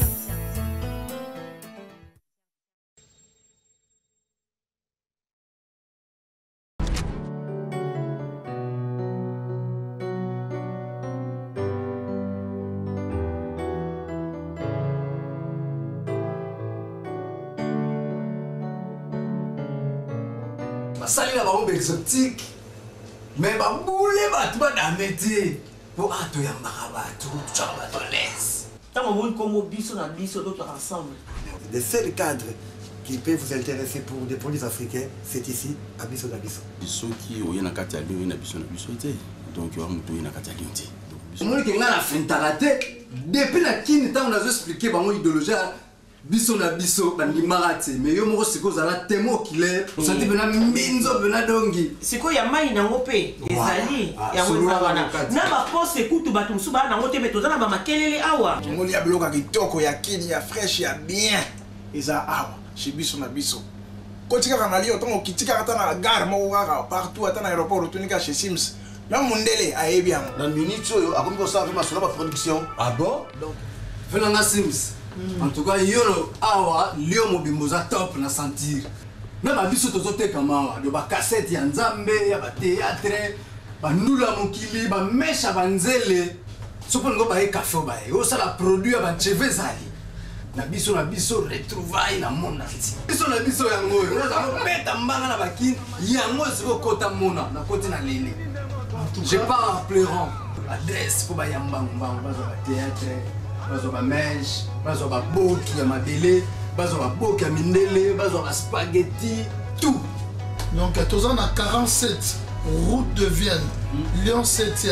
Salut la bombe exotique, mais ma boule va tout d'ameti pour ato ya maraba tout chamba laisse. Tant monde comme biso na biso d'autres ensemble. Le seul cadre qui peut vous intéresser pour des produits africains, c'est ici à Bisso na Bisso. Bisso qui oye na kati ya lio na biso te. Donc yo muto na kati ya lio te. Moi qui nga na fentarate depuis la kini tant on a expliqué ba mon idéologie biso na biso bandi marate mais yo moko siko za la temo kile santi bena minzo bena dongi siko ya mai na ngope ezali ya ngwana na ba pose kutu batu musuba na ngote betoza na ba makelele awa ngoli ya bloka kitoko ya kini ya fresh ya bien eza awa chez biso na biso kotika kana lio tongo kitika kata na gare moko kaka partout ata na aéroport otunika chez Sims na mundele ayebi yango na minute oyo akomi kosala masolo ba production. Ah bon? Donc venanga Sims. En tout cas, yo awa lio mobimboza top na sentir. Na ba biso tozote kama de ba cassette ya nzambe ya ba théâtre ba nula mokili ba mesha banzele. Sopo ngo ba e café ba e. O sala produit ya ba cheve zali. Na biso retrouvaille na mona ti. Biso na biso yango. Na za beta mbanga na bakin yango ziko kota mona na koti na lele. Je pars en pleurant. Adresse pour ba yamba mbanga ba théâtre. Bazo ba mèche, bazo ba boki ya mabele, bazo ba boki ya mindele, bazo ba spaghetti, tout. Donc tous en à 47 route de Vienne, Lyon 7e,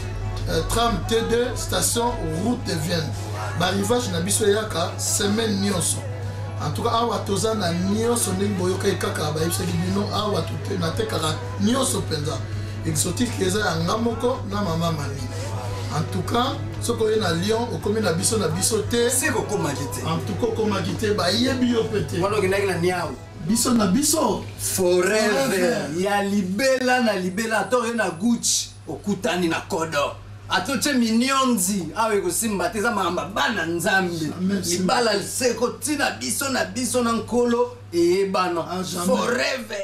tram T2 station route de Vienne. Arrivage na biso yaka semaine nyonso. En tout cas, awa toza na nyonso ndenge boyoka kaka bayebisaki bino awa natekaka nyonso mpenza exotique eza ya nga moko na mama mami. En tout cas, soki oye na Lyon okomi na biso te. Seko okomaki te. En tout cas okomaki te bayebi yo pe te. Wana okendaki na niao. Biso na biso forever ya libela na libela atoye na Gucci okutani na kodo. Atoche minyonzi awe kosimba te za mamba bana nzambe. Libala seko tina biso na nkolo eyebana forever.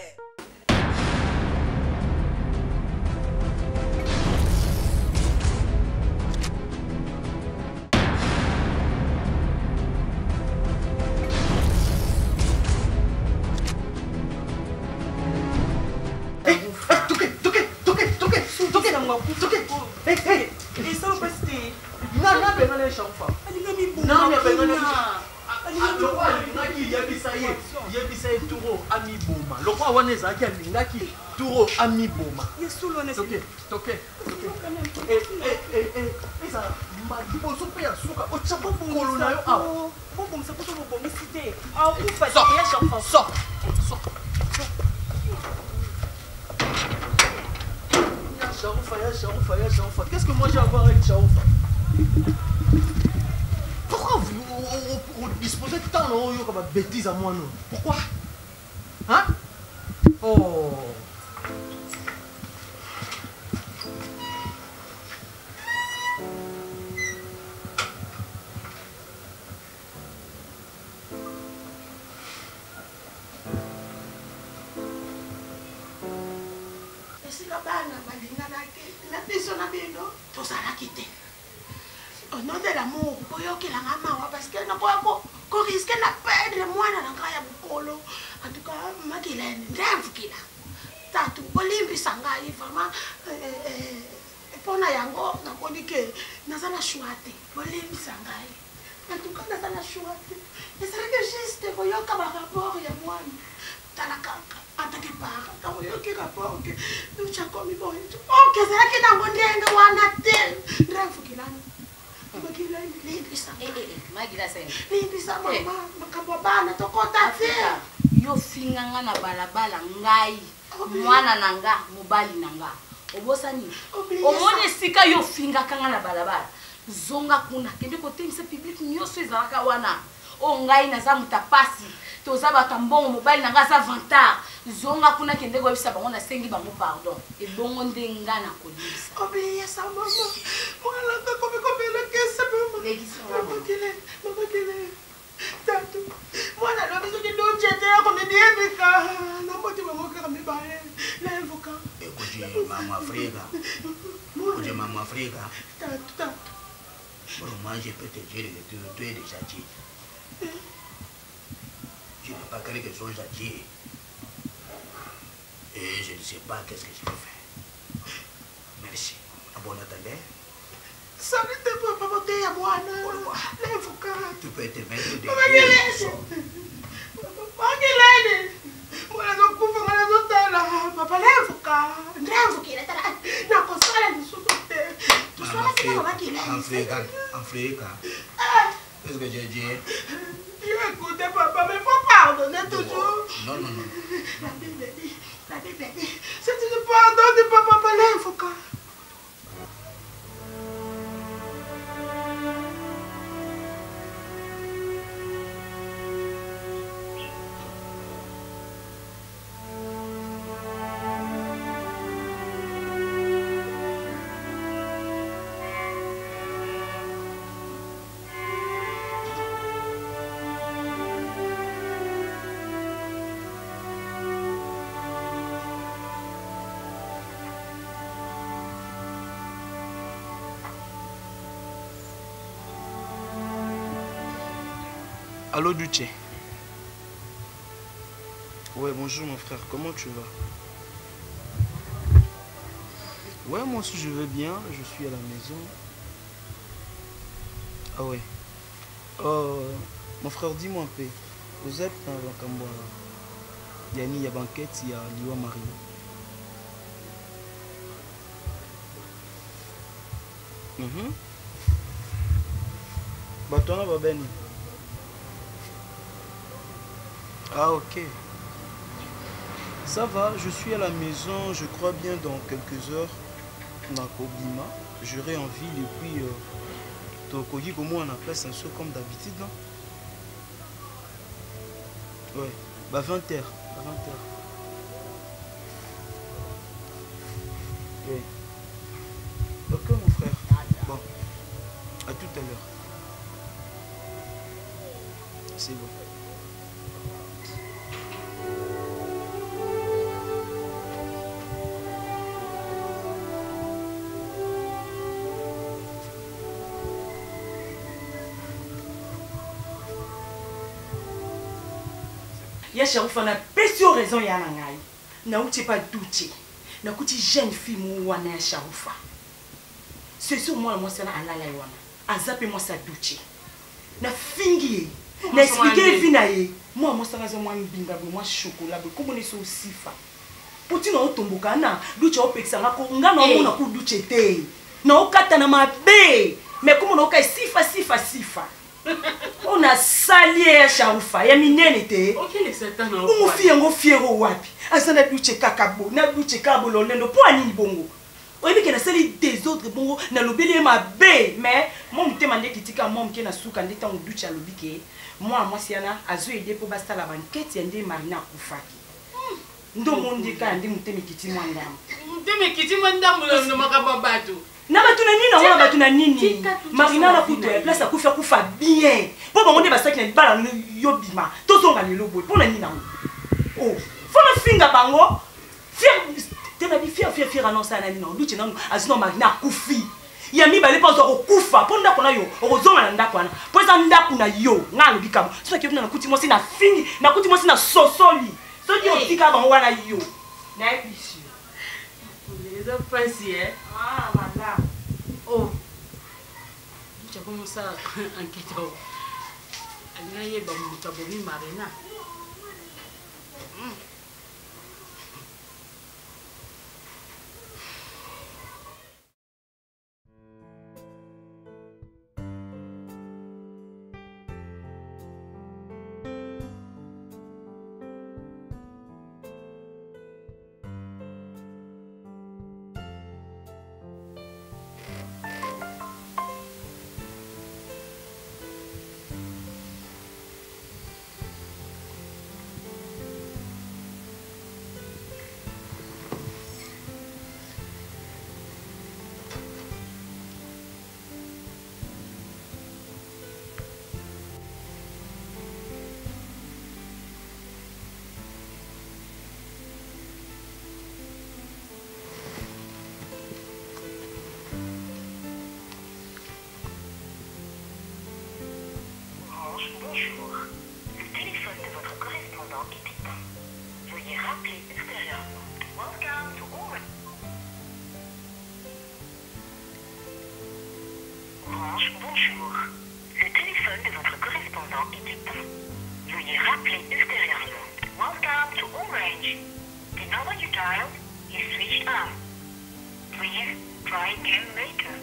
Lokwa wana ezalaki alingaki turo amiboma toke eza liboso mpe ya suka otya bokolo na yo awa bobongisa kuto bobongisi te akufa te ya chanfa Charoufa. Qu'est-ce que moi j'ai à voir avec Charoufa? Pourquoi vous disposez de temps comme une bêtise à moi, non? Pourquoi? Hein? Oh. Au nom de l'amour, pour que la maman, parce que nous risquons de perdre moi dans la caille bukolo. En tout cas, ma qui l'a rêve qui l'a. Tatu, Olimpi Sangai, vraiment. Pour na yango, na kodi que nazana chouate. Olimpi Sangai. En tout cas, nazana chouate. Et c'est que juste pour yo comme rapport ya moi. Talaka. Attaqué par quand yo qui rapport que nous chakons mi bon. Oh, que c'est là que na ngondenga wana tel. Rêve qui l'a. Yo finganga na balabala ngai mwana nanga mobali nanga obosani omone sika yo fingaka nga na balabala zonga kuna kende kotengisa public nyonso ezalaka wana o ngai naza mutapasi toza bato mbongo mobali nanga za vantar zonga kuna kende koyebisa bango nasengi bango pardon ebongo nde nga na kolisa oubliez ça maman voilà comme kesa maman tatu mwana lo biso kido chete yako ndiendika na moti mama kaka mibaye na evoka écoutez maman Afrique tatu pour moi je peux te dire que tu es déjà dit je n'ai pas quelque chose à dire et je ne sais pas qu'est-ce que je peux faire. Merci. À bon attendant. Salut tes papa à moi. Tu peux te mettre des Afrique. Qu'est-ce que j'ai dit? Écoutez papa, mais il faut pardonner toujours. Non. La Bible dit, si tu ne pardonnes pas, papa, l'invoca. Allô Duce. Ouais, bonjour mon frère, comment tu vas? Ouais, moi aussi je vais bien, je suis à la maison. Ah ouais. Mon frère, dis-moi un peu. Vous êtes dans la Camboire. Il y a banquette, il y a Liwa Marie. Batona va bien. Ah ok. Ça va, je suis à la maison, je crois bien dans quelques heures. Nakobima, j'aurai en ville et puis Tokogi comme on appelle ça comme d'habitude, non? Ouais, bah 20h. À 20h. Oui. Ok mon frère. Bon. À tout à l'heure. C'est bon. Ya Sharufa na pesi o raison ya na ngai. Na uti pas douter. Na kuti jeune fille mo wana ya Sharufa. C'est sur moi sana alala wana. Azape moi sa douter. Na fingi. Na expliquer vie na ye. Moi sana zo moi mbinga moi chocolat be comme ne so sifa. Poti na otomboka na douter o pekisa ngako ngana mo na ku douter te. Na okata na mabe. Mais comme on oka sifa. On a salié Sharufa, ya minene te. OK les certains na. Umu fiengo fiero wapi. Asana duche kakabo, na duche kabo lolendo po anini bongo. Oyebi ke na sali des autres bongo na lobeli ma be, mais mon te mande kitika mom ke na suka ndeta on duche alobi ke. Moi siana azo aider po basta la banquette yende Marina kufaki. Ndo monde ka ndi mutemi kiti mwandam. Mutemi kiti mwandam no makaba bato. Na batuna nini na batuna nini Marina na kuto ya place kufa bien po bango nde basaki na libala yobima tozonga lelo boy pona nini na oh fona finga bango fier te na bi fier annonce na nini no duche na azino Marina kufi ya mi bale pas ko kufa ponda kona yo ozonga na ndako na po za ndako na yo ngalo bikamo so ke na kuti mosi na fingi na kuti mosi na sosoli so di otika bango wana yo na epishi les autres passent ah voilà. Oh, tu as commencé à enquêter. Elle a eu Marina. Bonjour. Le téléphone de votre correspondant est éteint. Veuillez rappeler ultérieurement. Welcome to Orange. Orange, bonjour. Le téléphone de votre correspondant est éteint. Veuillez rappeler ultérieurement. Welcome to Orange. The number you dialed is switched off. Please try again later.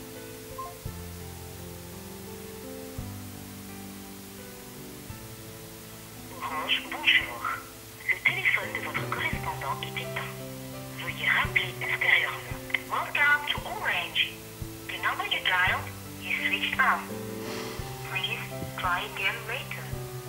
Orange, bonjour. Le téléphone de votre correspondant est éteint. Veuillez rappeler ultérieurement. Welcome to Orange. The number you dialed is switched off. Please try again later.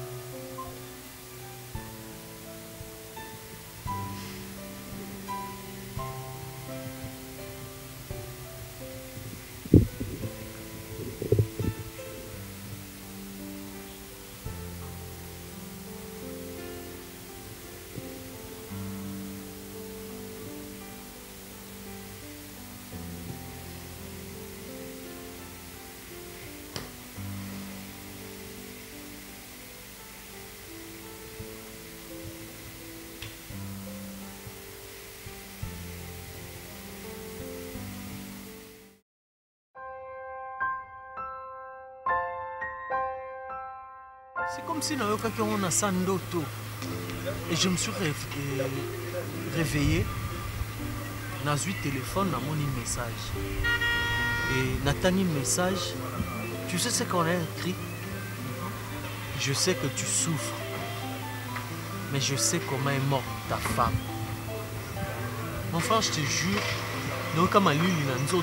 C'est comme si on a sandoto. Et je me suis réveillé. Dans le téléphone, dans mon message. Et Nathalie message, tu sais ce qu'on a écrit? Je sais que tu souffres. Mais je sais comment est morte ta femme. Mon frère, je te jure, donc comme Attends.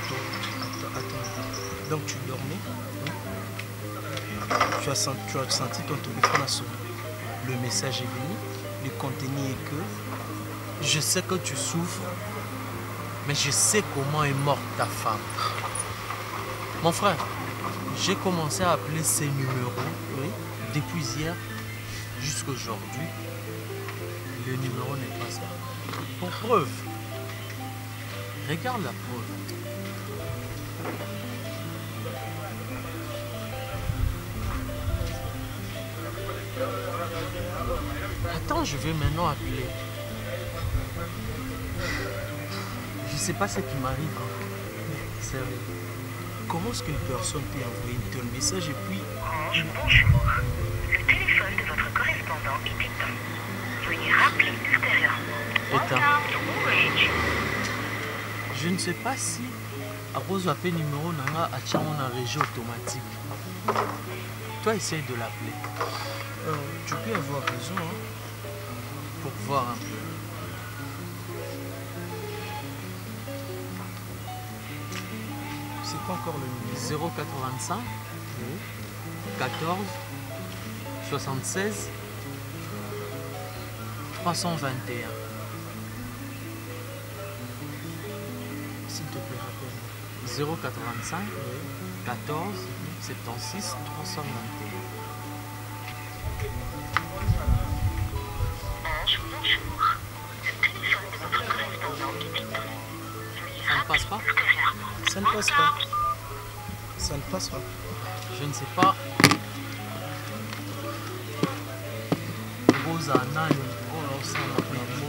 Donc tu dormais, tu as senti ton téléphone a sonné. Le message est venu, le contenu est que je sais que tu souffres, mais je sais comment est morte ta femme. Mon frère, j'ai commencé à appeler ces numéros depuis hier jusqu'à aujourd'hui. Le numéro n'est pas ça. Pour preuve, regarde la preuve. Attends, je vais maintenant appeler. Je sais pas ce qui m'arrive. Sérieux. Comment est-ce qu'une personne peut envoyer un message et puis... Bonjour. Le téléphone de votre correspondant est éteint. Veuillez rappeler ultérieurement. Welcome to Orange. Je ne sais pas si à cause de l'appel numéro nanga a tchamo na régie automatique. Toi, essaye de l'appeler. Tu peux avoir raison, hein? Pour voir un peu. C'est quoi encore le numéro? 085 14 76 321. S'il te plaît, rappelle. 085 14 76 321. Bonjour. Le téléphone de votre correspondant est éteint. Ça ne passe pas? Ça ne passe pas. Ça ne passe pas. Je ne sais pas. Rosa Nani. Oh, ça m'a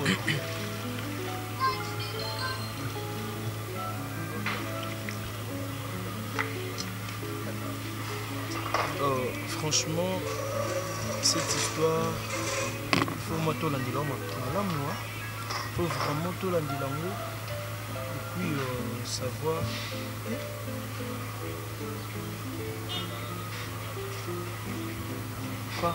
franchement, cette histoire, il faut moi tout l'andilango. Il faut vraiment tout l'andilango. Et puis savoir. Quoi?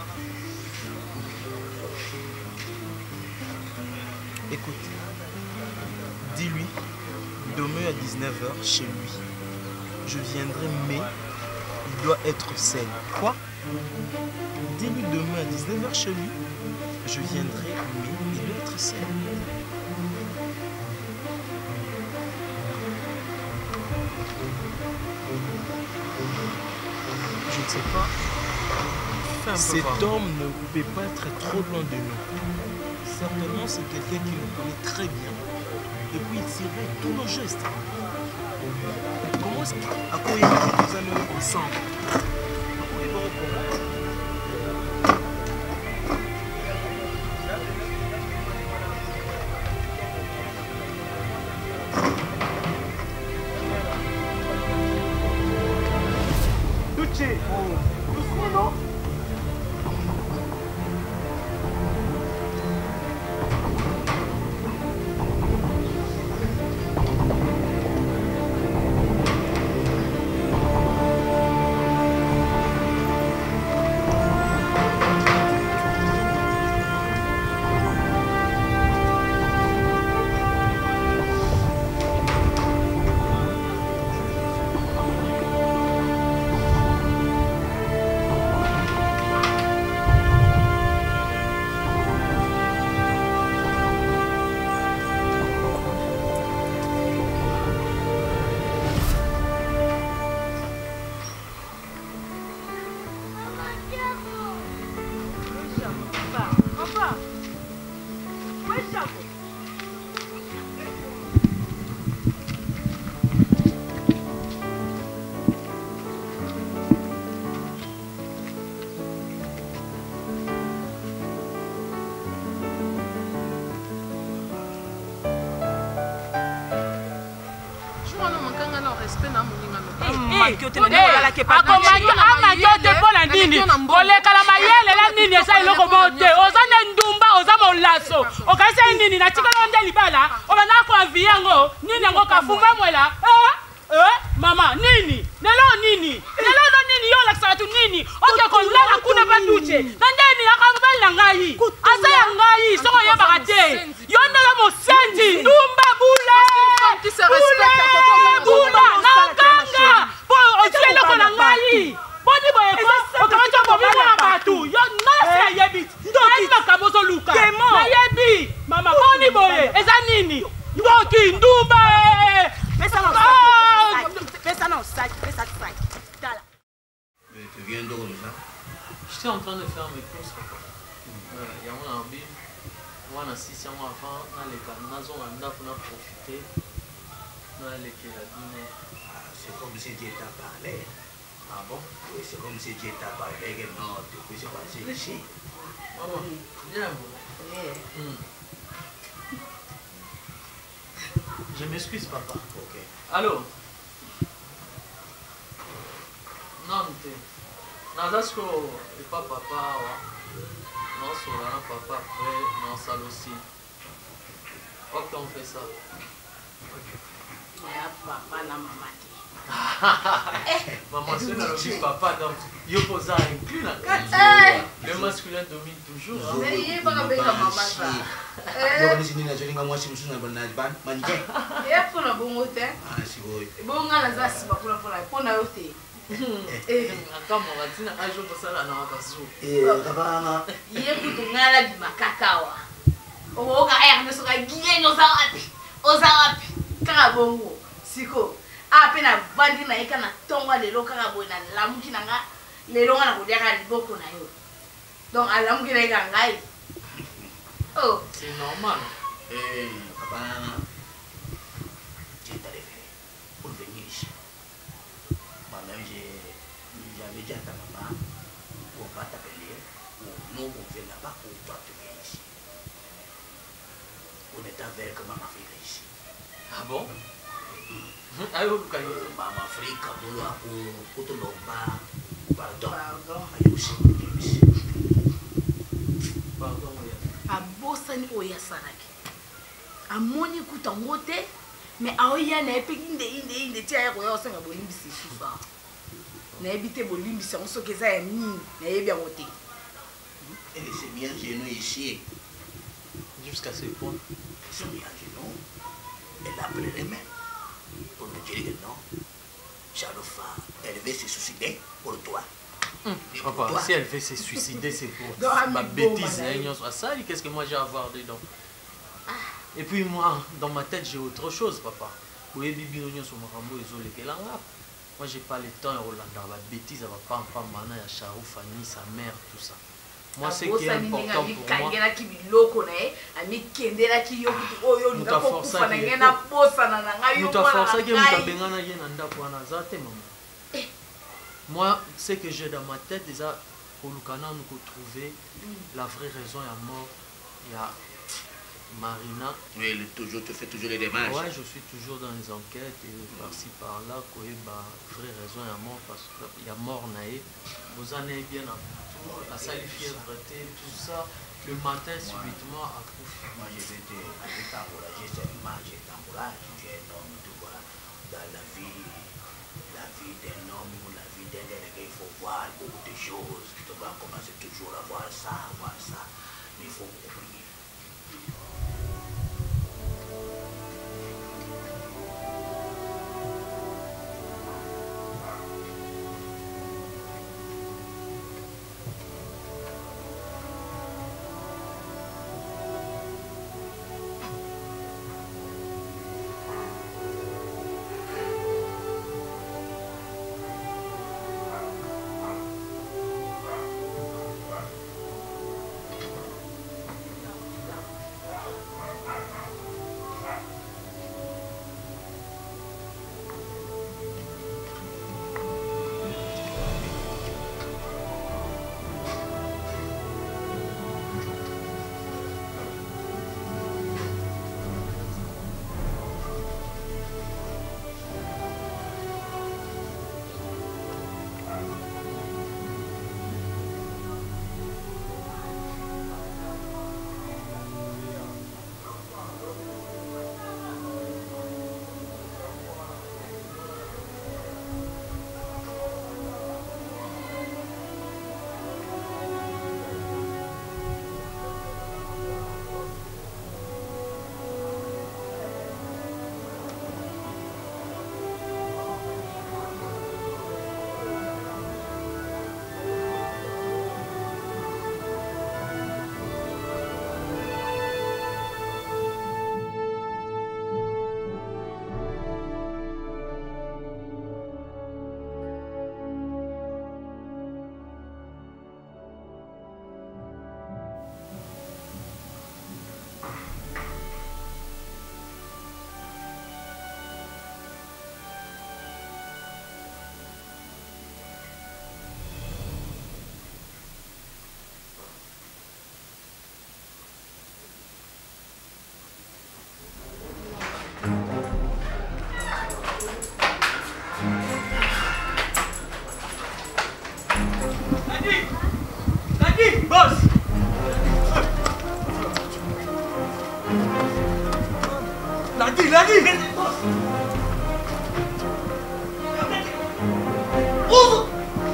Écoute, dis-lui, demain à 19h chez lui. Je viendrai, mais il doit être sain. Quoi? Dis-lui demain à 19h chez lui. Je viendrai, mais il doit être sain. Je ne sais pas. Cet homme ne peut pas être trop loin de nous. Certainement, c'est quelqu'un qui nous connaît très bien. Et puis, il tirait tous nos gestes. Comment est-ce qu'à quoi il nous allons ensemble? amayote mpona nini kolekala mayelela nini eza eloko moko te oza nde ndumba oza molaso okasi nini natikala nde libala obanda koavi yango nini yango kafuma mwela mama nini lelo nini yo olakisaka tu nini oke kolala kuna banduce na ndeni yakamobali na ngai aza ya ngai ngai soko yebaka te yo ndala mosendi ndumba bule bula nakanga po otie eloko na ngai boni boyeko okamata bolingo na bato yo nasi ayebi nani makambo ozoluka nayebi mama boni boye eza nini ndoki ndumba J'étais en train de faire mes courses, papa. Il y a un bim. Moi, on a 6 ans avant, on a les canaux, on a profité. On a les kéladines. C'est comme si Dieu t'a parlé. Ah bon? Oui, c'est comme si Dieu t'a parlé. Non, depuis c'est passé ici. Maman, viens, je m'excuse, papa. Ok. Allô? Non, Nazasko et pas papa, non, Solana, papa, après, non, ça aussi. Ok, on fait ça. Papa, la maman. Maman, c'est le papa, donc, il pose à inclus la carte. Le masculin domine toujours. Mais il est pas avec la maman, ça. Ye kutungala bimakakawa. Owoka aya nesoka gilenyo oza wapi? Kaka bongo. Siko. Ape na vandi na eka na tonga lelo kaka boy na lamuki na nga lelo nga na kodia ka liboko na yo. Donc alamuki na eka ngai. Oh, c'est normal. Papa, tu es arrivé pour venir ici. Moi-même, j'avais dit à ta maman qu'on va t'appeler, ou nous on vient là-bas, ou toi tu viens ici. On est avec Maman Afrique ici. Ah bon? Maman Afrique, pour te lomba, pardon. Pardon, abosani oyo asalaki amoni kutango te me aoya na ye mpe inde ti aya koya osenga bolimbisi lisusu awa nayebi te bolimbisi yango soki eza ya nini nayebi yango te. Elle s'est mis à genoux ici. Jusqu'à ce point. Elle s'est mis à genoux. Elle a pris les mains pour me dire que non, Chaloufa, elle veut se suicider pour toi. Papa, si elle veut se suicider, c'est pour ma bêtise. Qu'est-ce que moi j'ai à voir dedans? Et puis moi, dans ma tête, j'ai autre chose, papa. Moi, j'ai pas le temps, dans la bêtise, elle va pas en parler à Charou, Fanny, sa mère, tout ça. Moi, c'est qui est important pour moi. Moi, ce que j'ai dans ma tête, déjà, pour nous trouver la vraie raison à mort. Il y a Marina. Oui, elle te fait toujours les démarches. Ouais, je suis toujours dans les enquêtes et par-ci par-là, il y a la vraie raison à mort parce qu'il y a mort naïf. Vous en avez bien à fièvre, tout ça. Le matin, subitement, à coup. Moi, je vais t'encourager seulement, je t'encourage. Tu es un homme, tu vois, dans la vie d'un homme ou la vie d'un délégué, il faut voir beaucoup de choses. Tu vas commencer toujours à voir ça, mais il faut prier. Ladi. Ouvre.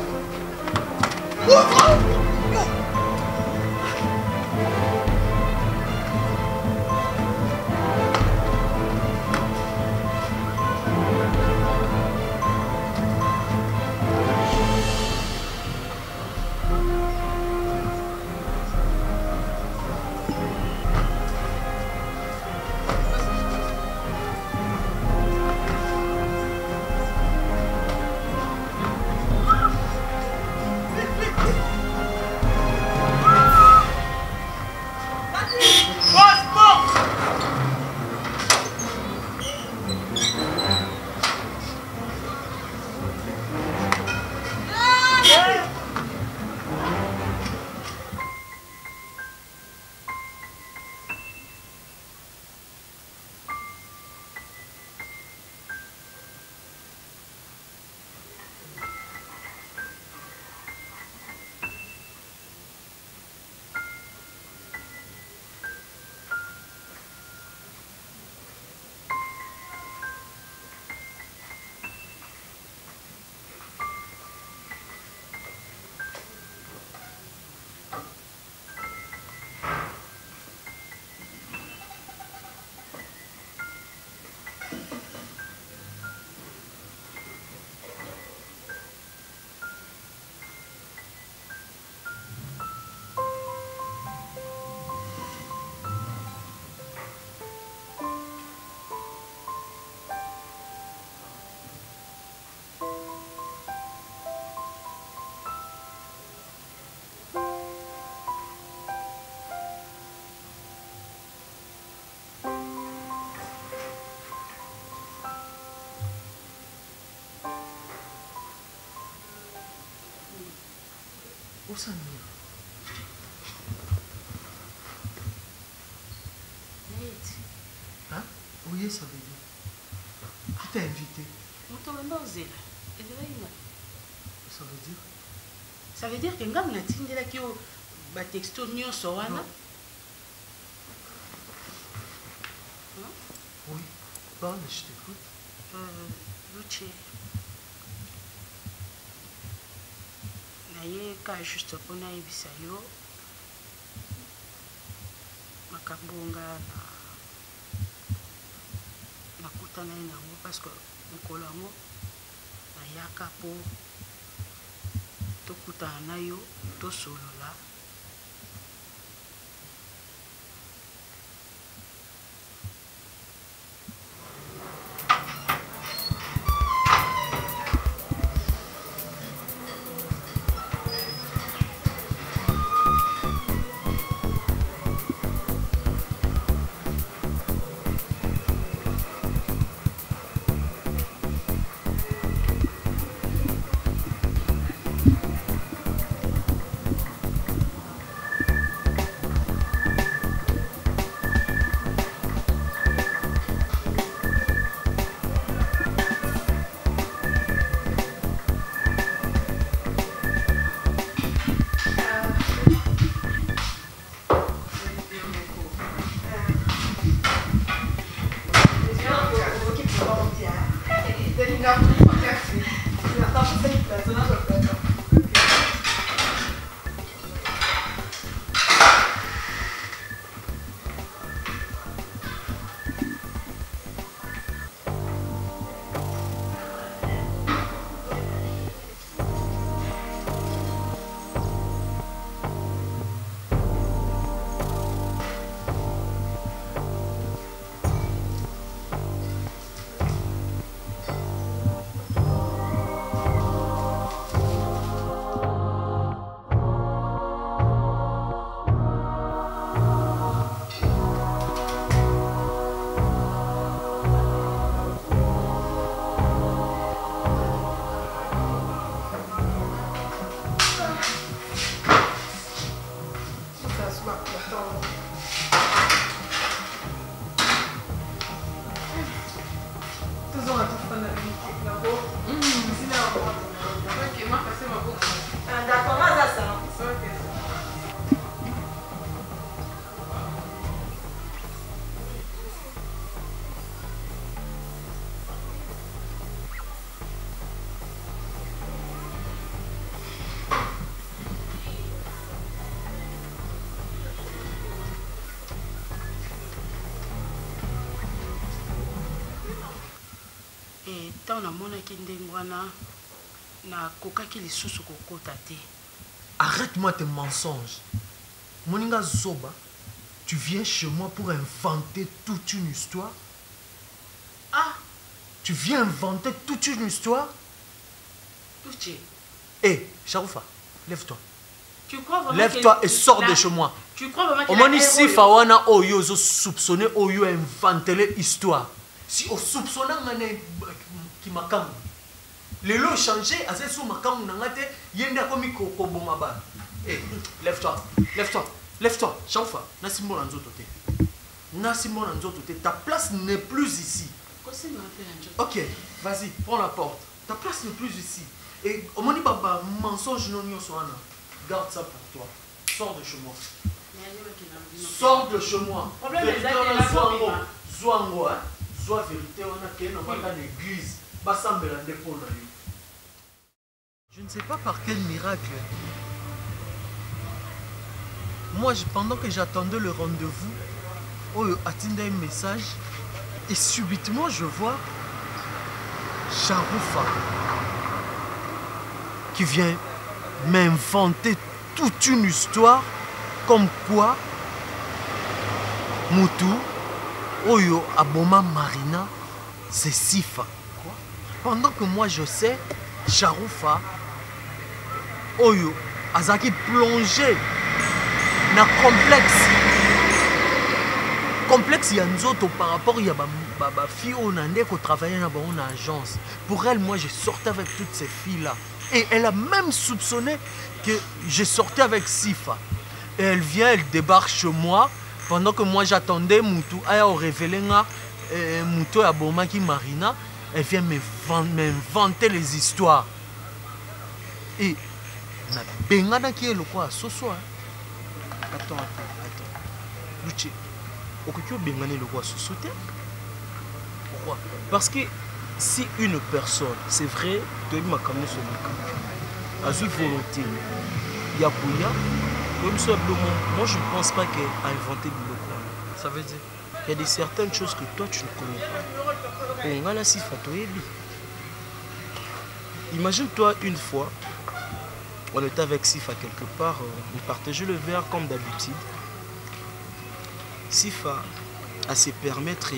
Où ça nous? Hein? Oui, ça veut dire. Qui t'a invité? Ça veut dire? Ça veut dire que nga mnatindela kio ba texto nyonso wana. Oui, parle, je t'écoute. Luce. Naye ka juste pona yebisa yo makambo nga nakutana ye nango parce que mokolo yango nayaka mpo tokutana na yo tosolola. ntango namonaki ndenge wana nakokaki lisusu kokota te. Arrête-moi tes mensonges. Moninga Zoba, tu viens chez moi pour inventer toute une histoire? Ah! Tu viens inventer toute une histoire? Touché. Hé, Charoufa, lève-toi. Tu crois vraiment lève-toi et sors de chez moi. Tu crois vraiment que... Omoni si Fawana Oyo soupçonné Oyo inventé l'histoire. Si on soupçonne qui m'a camé. Les lots changé, à ce sous ma camé n'angate, yenda komi kobomaba. Hé, lève-toi, lève-toi, lève-toi. Charoufa, Nassimo Lanzotote. Nassimo Lanzotote, ta place n'est plus ici. Ok, vas-y, prends la porte. Ta place n'est plus ici. Et Omoni Baba, mensonge non yosoana. Garde ça pour toi. Sors de chez moi. Sors de chez moi. Zouango, Zoua vérité, on a qu'un homme dans l'église. Je ne sais pas par quel miracle. Moi, pendant que j'attendais le rendez-vous, on attendait un message. Et subitement, je vois Charoufa qui vient m'inventer toute une histoire comme quoi Moutou, Oyo, Aboma, Marina, c'est Sifa. Quoi? Pendant que moi je sais, Charoufa, Oyo, Azaki plongé dans complexe. Complexe Yanzoto par rapport à ma fille on a travaillé dans une agence. Pour elle, moi je sortais avec toutes ces filles-là. Et elle a même soupçonné que je sortais avec Sifa. Et elle vient, elle débarque chez moi pendant que moi j'attendais Moutou. Elle a révélé Moutou à Bomaki Marina. Elle vient m'inventer les histoires. Et na bengana qui est le quoi ce soir. Attends. Luchi. Okokyo bengane le quoi ce soir. Pourquoi? Parce que si une personne, c'est vrai, tu as camé sur le camp, a une volonté, il y a moi je ne pense pas qu'elle a inventé du local. Ça veut dire il y a des certaines choses que toi tu ne connais pas. On a la sifa. Imagine-toi une fois, on était avec Sifa quelque part, on partageait le verre comme d'habitude. Sifa a se permettre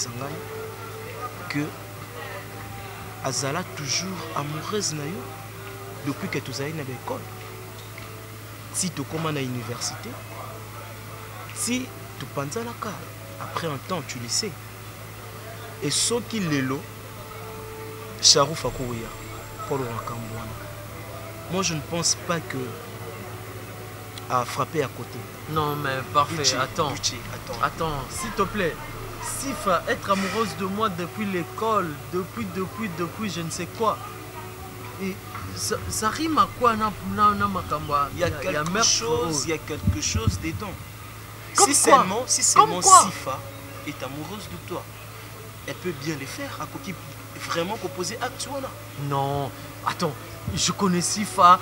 que Azala toujours amoureuse na yo depuis que tu es à l'école. Si tu commences à l'université, si tu penses à la carte, après un temps tu le sais. Et ce qui est là, Charoufa Kouya, pour le Rakambouana. Moi je ne pense pas que à frapper à côté. Non mais parfait, Luchi, attends, s'il te plaît. Sifa, être amoureuse de moi depuis l'école, depuis je ne sais quoi. Et ça rime à quoi il y a quelque chose dedans. Si seulement Sifa est amoureuse de toi, elle peut bien le faire. À quoi vraiment proposer acte. Non, attends, je connais Sifa,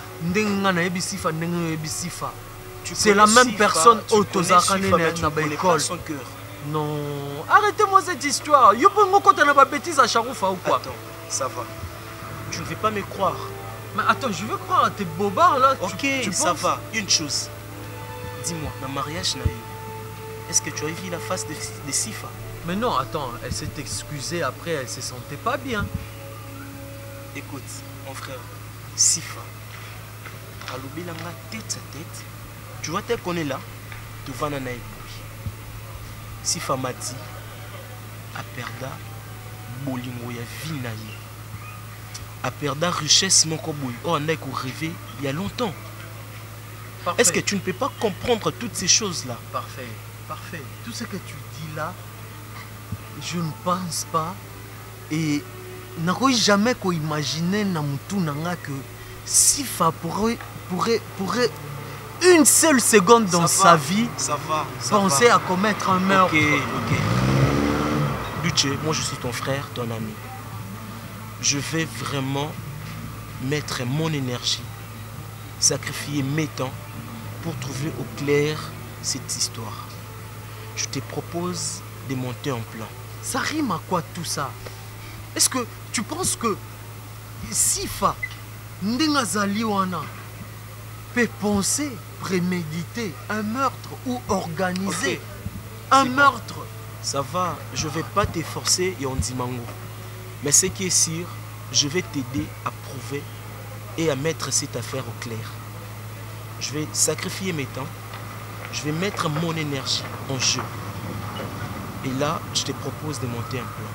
c'est la même personne autozakane dans l'école. Non, arrêtez-moi cette histoire. Yo pongo quand on a pas bêtise à Charoufa ou quoi? Attends, ça va. Tu ne veux pas me croire. Mais attends, je veux croire à tes bobards là. Ok, ça va. Une chose. Dis-moi, dans le mariage, est-ce que tu as vu la face de Sifa? Mais non, attends, elle s'est excusée après, elle se sentait pas bien. Écoute, mon frère, Sifa, à l'oubilanga tête à tête, tu vois tel qu'on est là, tu vas dans naï. Sifa m'a dit, a perda bolingo ya vie na ye. A perda richesse mon koboy. Oh, on a rêvé il y a longtemps. Est-ce que tu ne peux pas comprendre toutes ces choses-là? Parfait, parfait. Tout ce que tu dis là, je ne pense pas. Et n'aurais jamais imaginer na mutu nanga que Sifa pourrait une seule seconde dans sa vie penser à commettre un meurtre. Ok. Luche, moi je suis ton frère, ton ami. Je vais vraiment mettre mon énergie, sacrifier mes temps pour trouver au clair cette histoire. Je te propose de monter un plan. Ça rime à quoi tout ça? Est-ce que Tu penses que Sifa, Ndengazali wana, peut penser, préméditer un meurtre ou organiser un meurtre? Ça va, je vais pas te forcer, Yondimango. Mais ce qui est sûr, je vais t'aider à prouver et à mettre cette affaire au clair. Je vais sacrifier mes temps, je vais mettre mon énergie en jeu. Et là, je te propose de monter un plan.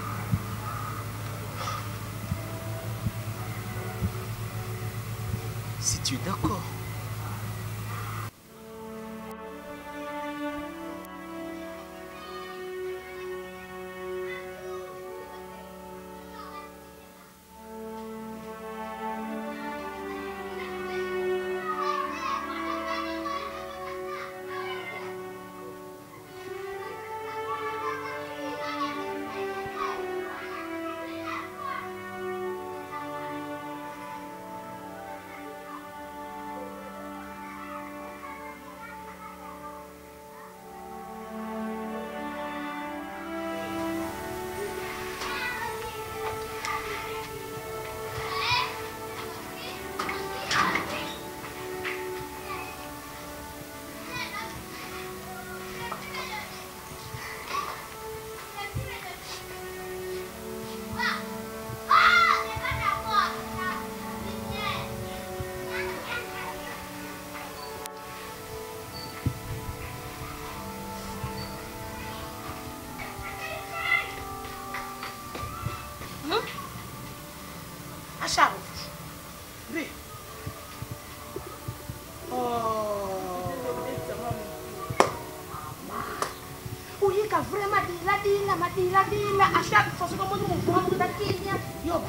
Si tu es d'accord. Achava. Vê. O Ica vre madila. Achava que fosse como um bom da Quínia. E eu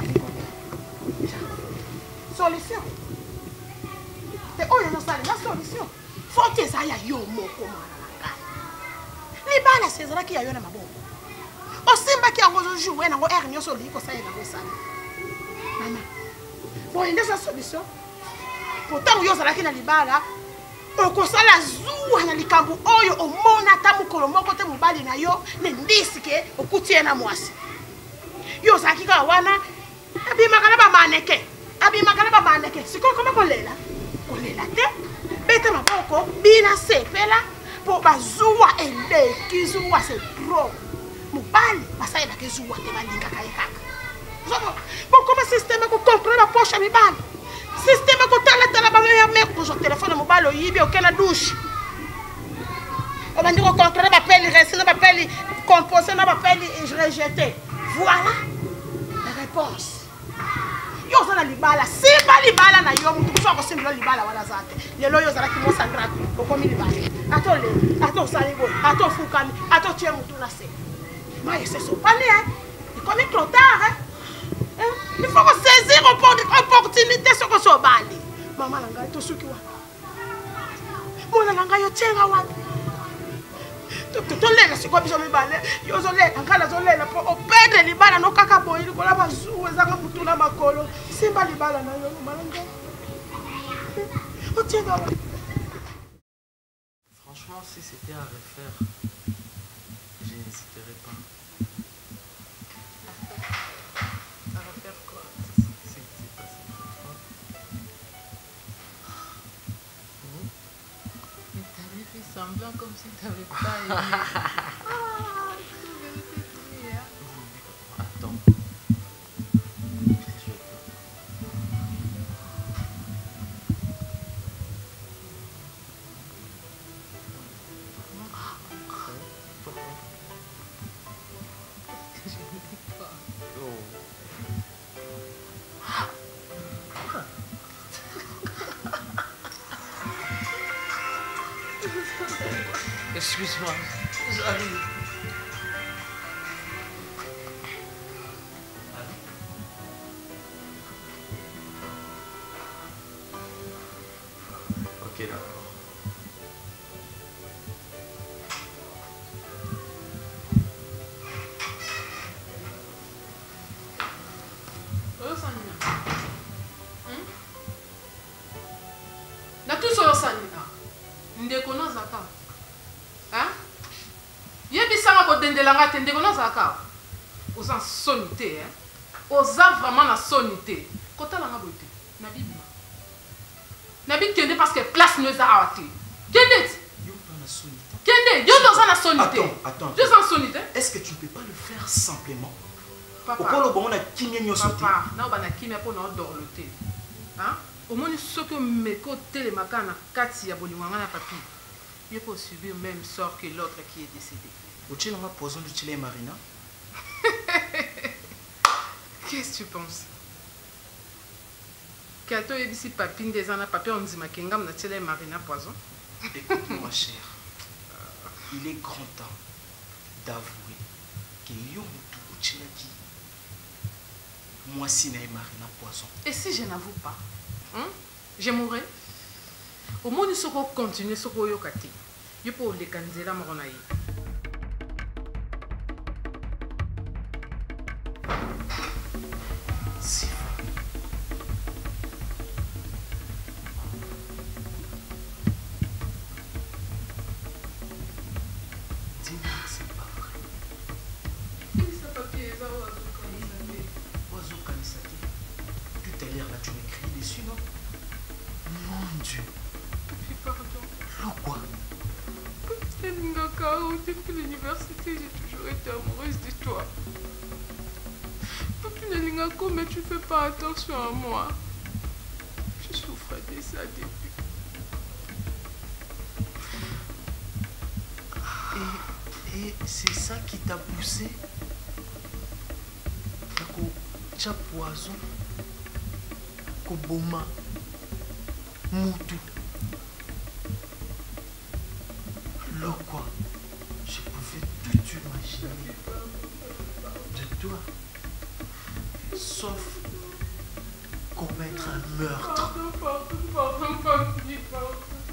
solução. Olha, não sabe a solução. Forte essa yo moko mana. Libana Cesar que ayo na maboko. O simba que angozo jouer na go ernyo soli ko sai na go sala. Mama. Bon, il y a une solution. Pourtant, il y a une libala. On console la zoua na likambu oyo o mona tamu kolomoko te mubali na yo ne ndisike okutie na mwasi. Yo zakika wana abi makala ba maneke. Siko koma kolela. Kolela te. Bete maboko bina sepela po bazuwa ende kizuwa se pro. Mubali basai na kizuwa te balinga kayaka. Como sistema que comprou a poxa me bala. Sistema que tela ba me com o telefone mobile yibi o que na douche. O bandi ko comprar ba pele resina ba pele composé na ba pele rejeté. Voilà la réponse. Yo zana libala, simba libala na yo mutu so ko simba libala wala zate. Lelo yo zara ki mo sangra ko komi libala. Ato salibo, ato fukami, ato tie mutu na se. Mais c'est so pas né. Il connaît trop tard hein. Il faut saisir l'opportunité sur ce bali. Maman langa to suki wa. Mona langa yo tsenga wa. To lela siko biso mi bale. Yo zo lela ngala zo lela po opedre libala no kaka boyi ko la bazu ezanga mutuna makolo. Simba libala na yo malanga. O tsenga wa. Franchement, si c'était à refaire, je n'hésiterais pas. Semblant comme si tu n'avais pas aimé. Attends. Excuse-moi, j'arrive. Ok, d'accord. Oyo sanina. Na tout oyo sanina. Ndeko na zaka. Yebisanga ko dendelanga te ndeko na zaka. Osan sonité hein. oza vraiment na sonité kotala nga bote na bibi na bi kende parce que place ne za awate kende kende yo dans na sonité attends je sens sonité est-ce que tu ne peux pas le faire simplement papa okolo bongo na kimia nyoso te papa na ba na kimia po na dorloté hein omoni soki omeko telemaka na kati ya bolingo nga na papi il peut subir même sort que l'autre qui est décédé. Tu as poison du Chile Marina? Qu'est-ce que tu penses? Quand tu as dit papi des années papi on dit ma kingam na Chile Marina poison. Écoute-moi cher, il est grand temps d'avouer que Yomutu Uchilaki moi si na Marina poison. Et si je n'avoue pas, hein? Je mourrai. Au moins nous serons continuer ce qu'on a fait. Je peux les candider à mon aïe. Si dis-moi que c'est pas vrai. Oiseau Kanisate. Tout à l'heure là tu m'écris dessus, non? Mon Dieu. Pardon. Quoi? Depuis l'université, j'ai toujours été amoureuse de toi. Papi Nalingako, mais tu fais pas attention à moi. Je souffrais de ça depuis. Et c'est ça qui t'a poussé à poison, Koboma, Moutou. Alors quoi? Je pouvais tout imaginer de toi, sauf commettre un meurtre. Pardon, papi, pardon.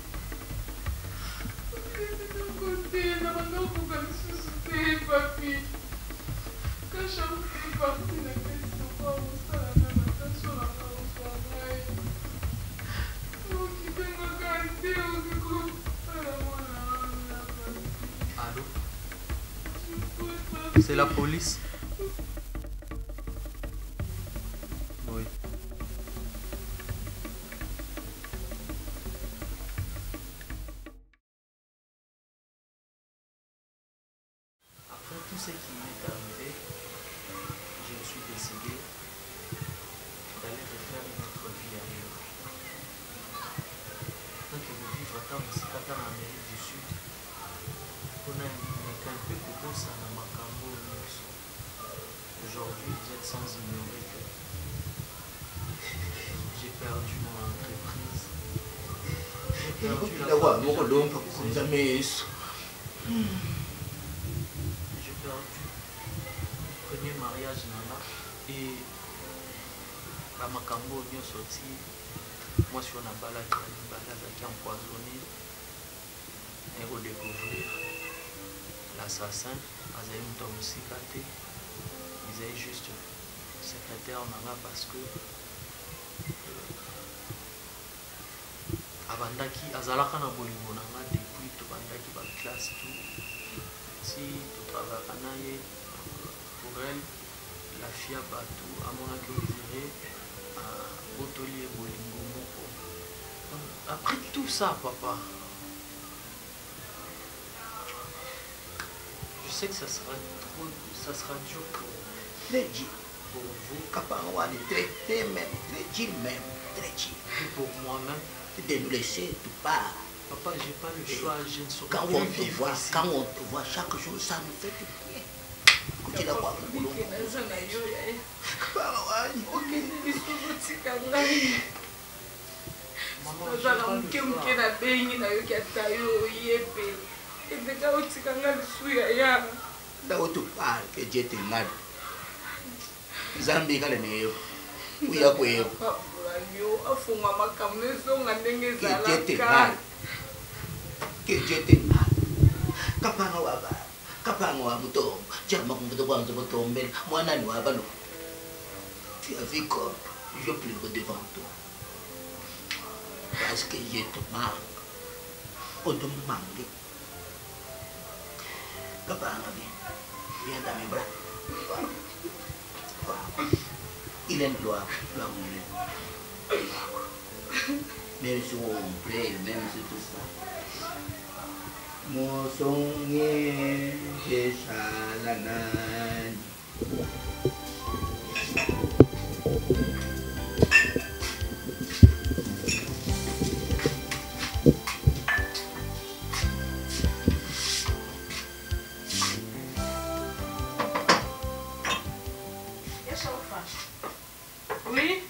Côté, papi. Quand je suis partie, la question pas où ça, la même attention, la parole. Oh, qui fait me garder, oh, Allô? C'est la police? Oui. Après tout ce qui m'est arrivé, je me suis décidé d'aller refaire une autre vie ailleurs. Donc je vais vivre dans l'Amérique du Sud. On a un peu de ça dans ma cambo. Aujourd'hui, vous êtes sans ignorer que j'ai perdu mon entreprise. J'ai perdu la j'ai perdu le premier mariage Nana et à ma cambo bien sorti. Moi, je suis en balade qui empoisonné et redécouvrir l'assassin. Azaï Moutomousikate, ils étaient juste secrétaire Nanga parce que Abandaki, Azalaka na bolingo Nanga depuis tout Bandaki ba classe tout. Si tout travaille pour elle, la fille a battu à mon accueil Botoli et bolingo moko. Après tout ça, papa, je sais que ça sera dur pour vous. Kaparouane, très même, très chill. Et pour moi-même, de nous laisser tout part. Papa, j'ai pas le choix, je ne saurais quand plus on vivre ici. Quand on te voit chaque jour, ça nous fait du bien. Écoutez la voix, ozala moke na bengi na yoki ata yo ye mpe ezeka otikanga lisuya ya ndako topale ke Dieu te ngade nzambe ekale neyo uya kwebo yo afunga makambo ezonga ndenge ezalaka ke Dieu te ngade kapanga wa mutombo jama kumbuto kwanza botombela mwanani waba lo tu as vu comme je pleure devant toi parce que je te manque. On te manque. Kapanga viens dans mes bras. Il aime toi. Même si on plaît, même si tout ça. Mon songe est chalanane. Oui.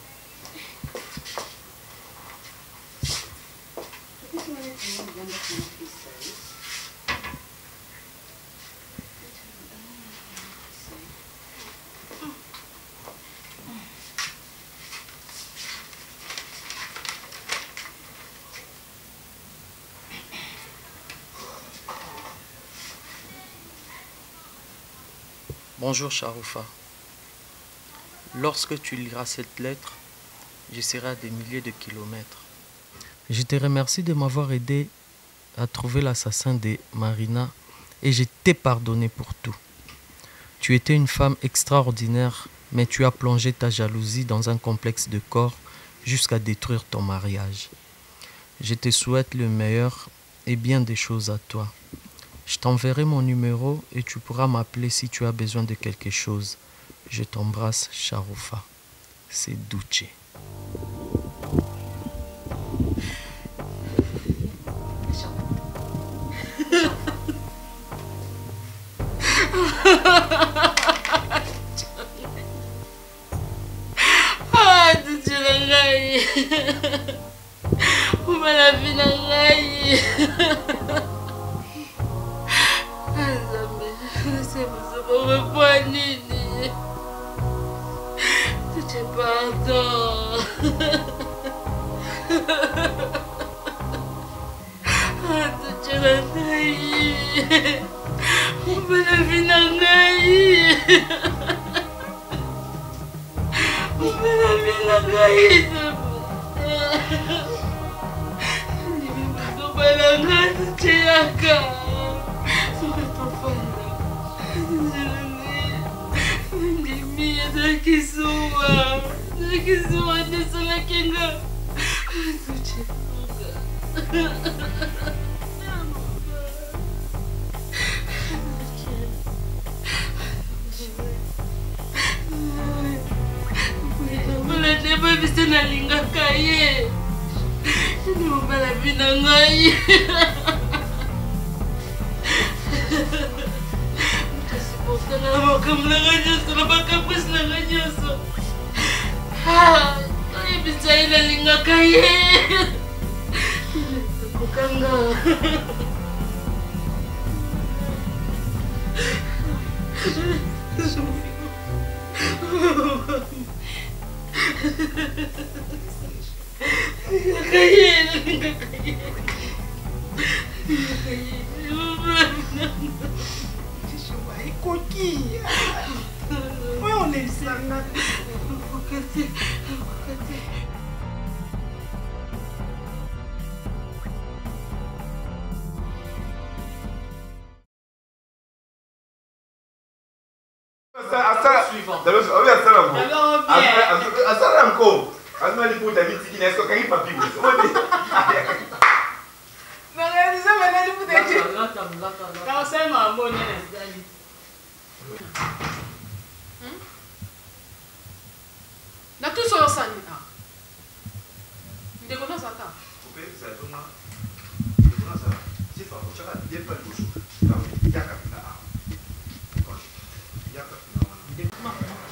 Bonjour Sharoufa. Lorsque tu liras cette lettre, je serai à des milliers de kilomètres. Je te remercie de m'avoir aidé à trouver l'assassin de Marina et je t'ai pardonné pour tout. Tu étais une femme extraordinaire, mais tu as plongé ta jalousie dans un complexe de corps jusqu'à détruire ton mariage. Je te souhaite le meilleur et bien des choses à toi. Je t'enverrai mon numéro et tu pourras m'appeler si tu as besoin de quelque chose. Je t'embrasse, Sharoufa. C'est Douche. Ah, Douche na ngai. Umala vina ngai. Pardon. Tu l'as trahi. On peut la vie n'a trahi. On peut la vie n'a trahi. On peut la trahi. Tu l'as trahi. Kisua desala kinga. Mala deba bisa nalinga kaye. Ini mala bina ngai. Kasi mo kamla ganyo sa labakapis na ganyo so. Ay, bisa ilalinga kaye. Bukanga. Kaye, ilalinga kaye. Ai coquinha. Olha onde ele se Na tout sur sani ah. Ndeko na sata. Ope za toma. Ndeko sa. Si fa chaka bien pas le jour. Yaka na. Yaka na.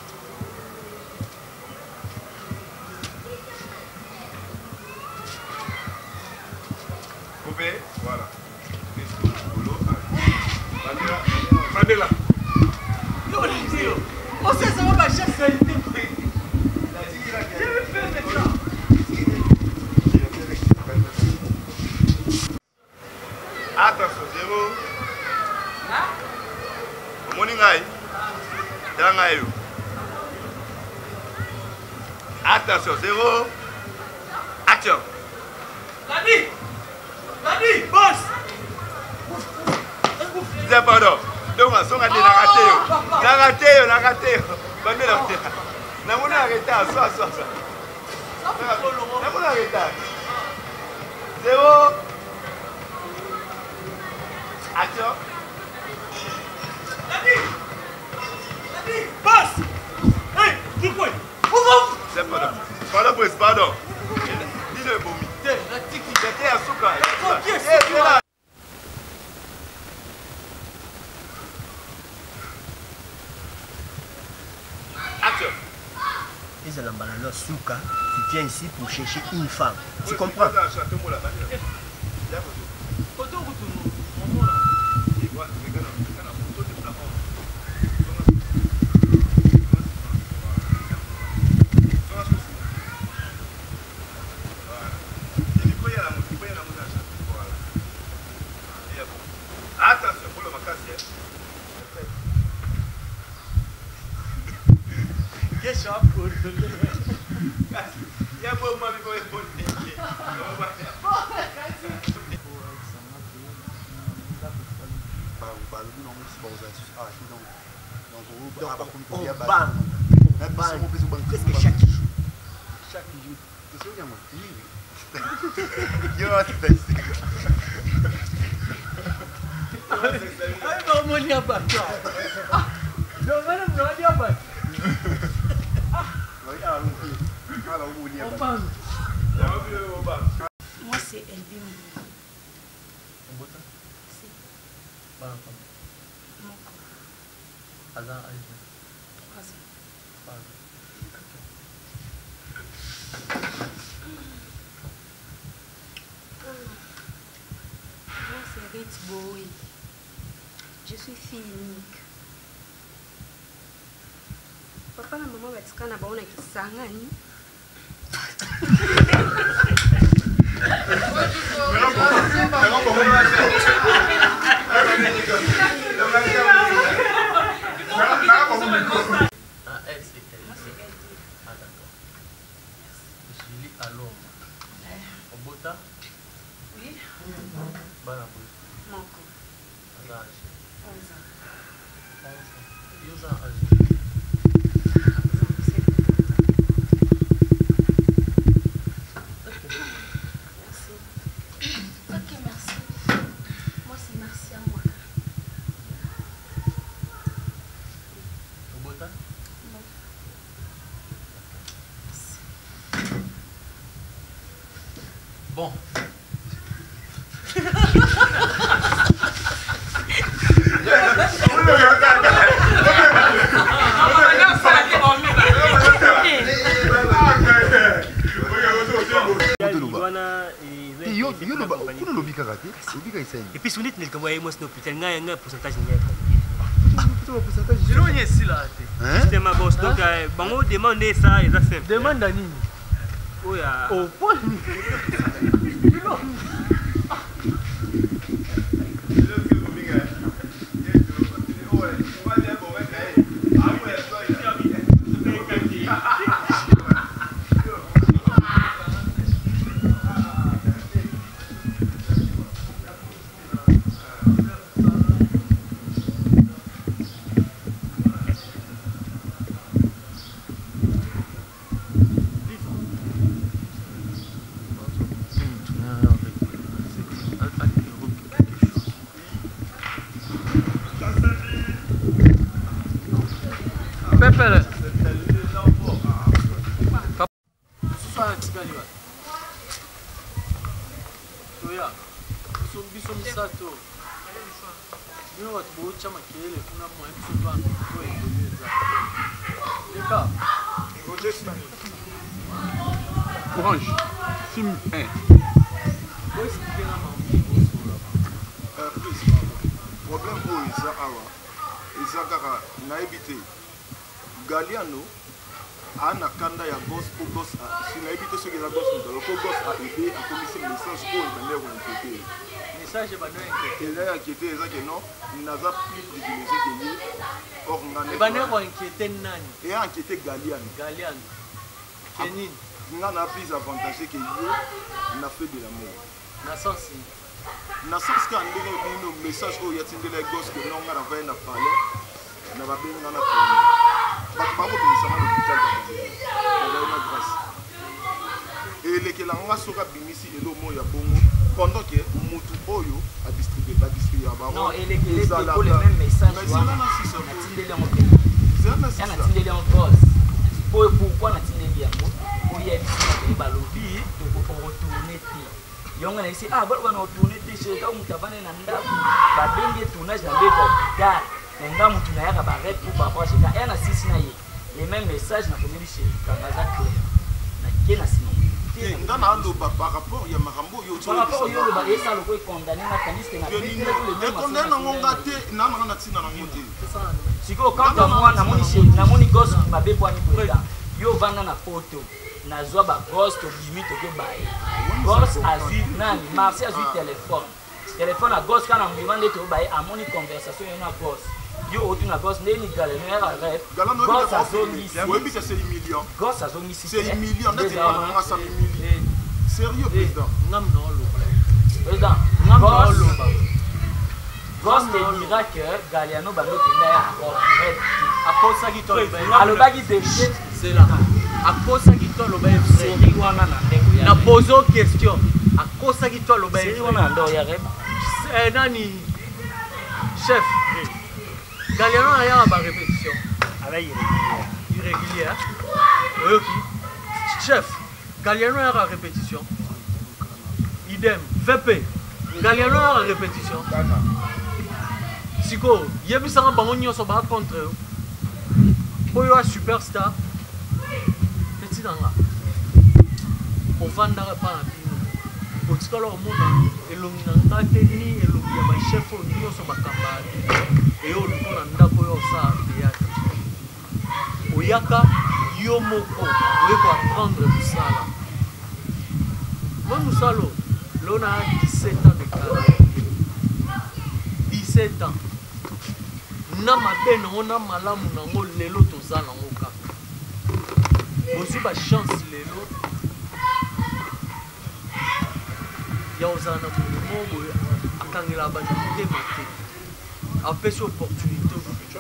Ope, voilà. Mandela. Non, on sait ça va chercher qualité. Attention, zéro. Morning, attention, zéro. Action. Ladi, boss. Dis pardon. Donc, on a raté. La raté. Bandela. namoni arrêté aswa namoni arrêté 0 action passe. Hey, dis quoi? C'est pardon, prince, pardon. Dis-le, Bomi. C'était à Souka. Action. Isalambala Souka, tu viens ici pour chercher une femme. Tu comprends? Attention, pour le macassier. Qu'est-ce que il y a un moment où il faut presque chaque jour. Chaque jour. Tu sais où il y a mon livre? Moi, c'est Elbi. Moi, c'est Ritz Bowie. Je suis fille unique. Papa na maman batikana baona kisangani. Oui. Ok, merci. Moi, c'est merci à moi. Bon. Et puis, si vous dites que vous avez un hôpital, vous avez un pourcentage. Je l'ai ici là. C'était ma boss. Donc, on demande ça, et ça simple. Demande à Nini. Oh, ya. Oh, point. Pepele. Toya. Biso misato. Bino watu bocha makelele kuna mwa episode 1 kwa endeleza. Leka. Orange. Sim 1. Problème pour Isa Awa. Isa Kaka na évité. Galiano a na kanda ya gosse pour gosse si na évité ce que la gosse nous pour gosse a aidé à commisser le message pour le bandeur inquiété. Message bandeur inquiété. Il a inquiété ça que non, il n'a pas plus privilégié que lui. Or ngane. Le bandeur inquiété nani? Et inquiété Galiano. Galiano. Kenin. On a plus avantagé que lui, on a fait de l'amour. Na sens na sens ka ndenge bino message oyo yatindela gosse que non ngana va na parler na ba benga na parler elekelanga soki abimisi elomo ya bongo pendant que mutu oyo adistribue non elekele pour le même message natindeli yango mpe natindeli yango cause po pourquoi natindeli yango oyebisaka pe balobi tokoretourne te yongo naisi bana otourne te seka mutu avane na ndako babengi tournage na mbeto hôpital na nga mutu nayaka barete pour bapora seka eya na sisi na ye les mêmes messages nakomeli seka naza clair nake na nsima nga na aloba par rapport ya makambo oyo oloba esa loko ekondane na kaniste ekondane nango nga te nananga na ntina nango te sikoyo kanta mwa namoni gose mabebwani preda yo ovanda na poto nazwa bagose tobimi toke baye gose azwi nani marché azwi telefone ya gose kana mbima nde tobaye amoni conversation yo na gose yo otu na gose ndeni gale noyaka rep gose azongisi gose azongisi sérieux président président gose te dira que galiano bandokenda ya akosaki to alobaki vérité akosaki to aloba série wana na ndeko na pozo question akosaki to aloba série wana na ndeko ya rep nani chef Galiano a ya ba répétition avec irrégulière oyoki chef Galiano a la répétition idem VP Galiano a la répétition siko yebisanga bango nyonso ba contre oyo a superstar petit nanga ovandaka pa na bino otikala omona elongi na nga te ni elongi ya bachef oyo nyonso bakamba eyo oluko na ndako oyo osala théâtre oyaka yo moko oyeko apprendre mosala moi mosala lo na 17 ans de carrière 17 ans na mabe nango na malamu nango lelo toza nango kaka bozwi bachance lelo ya ozala na molimo boye akangela bato motema te apesi opportunité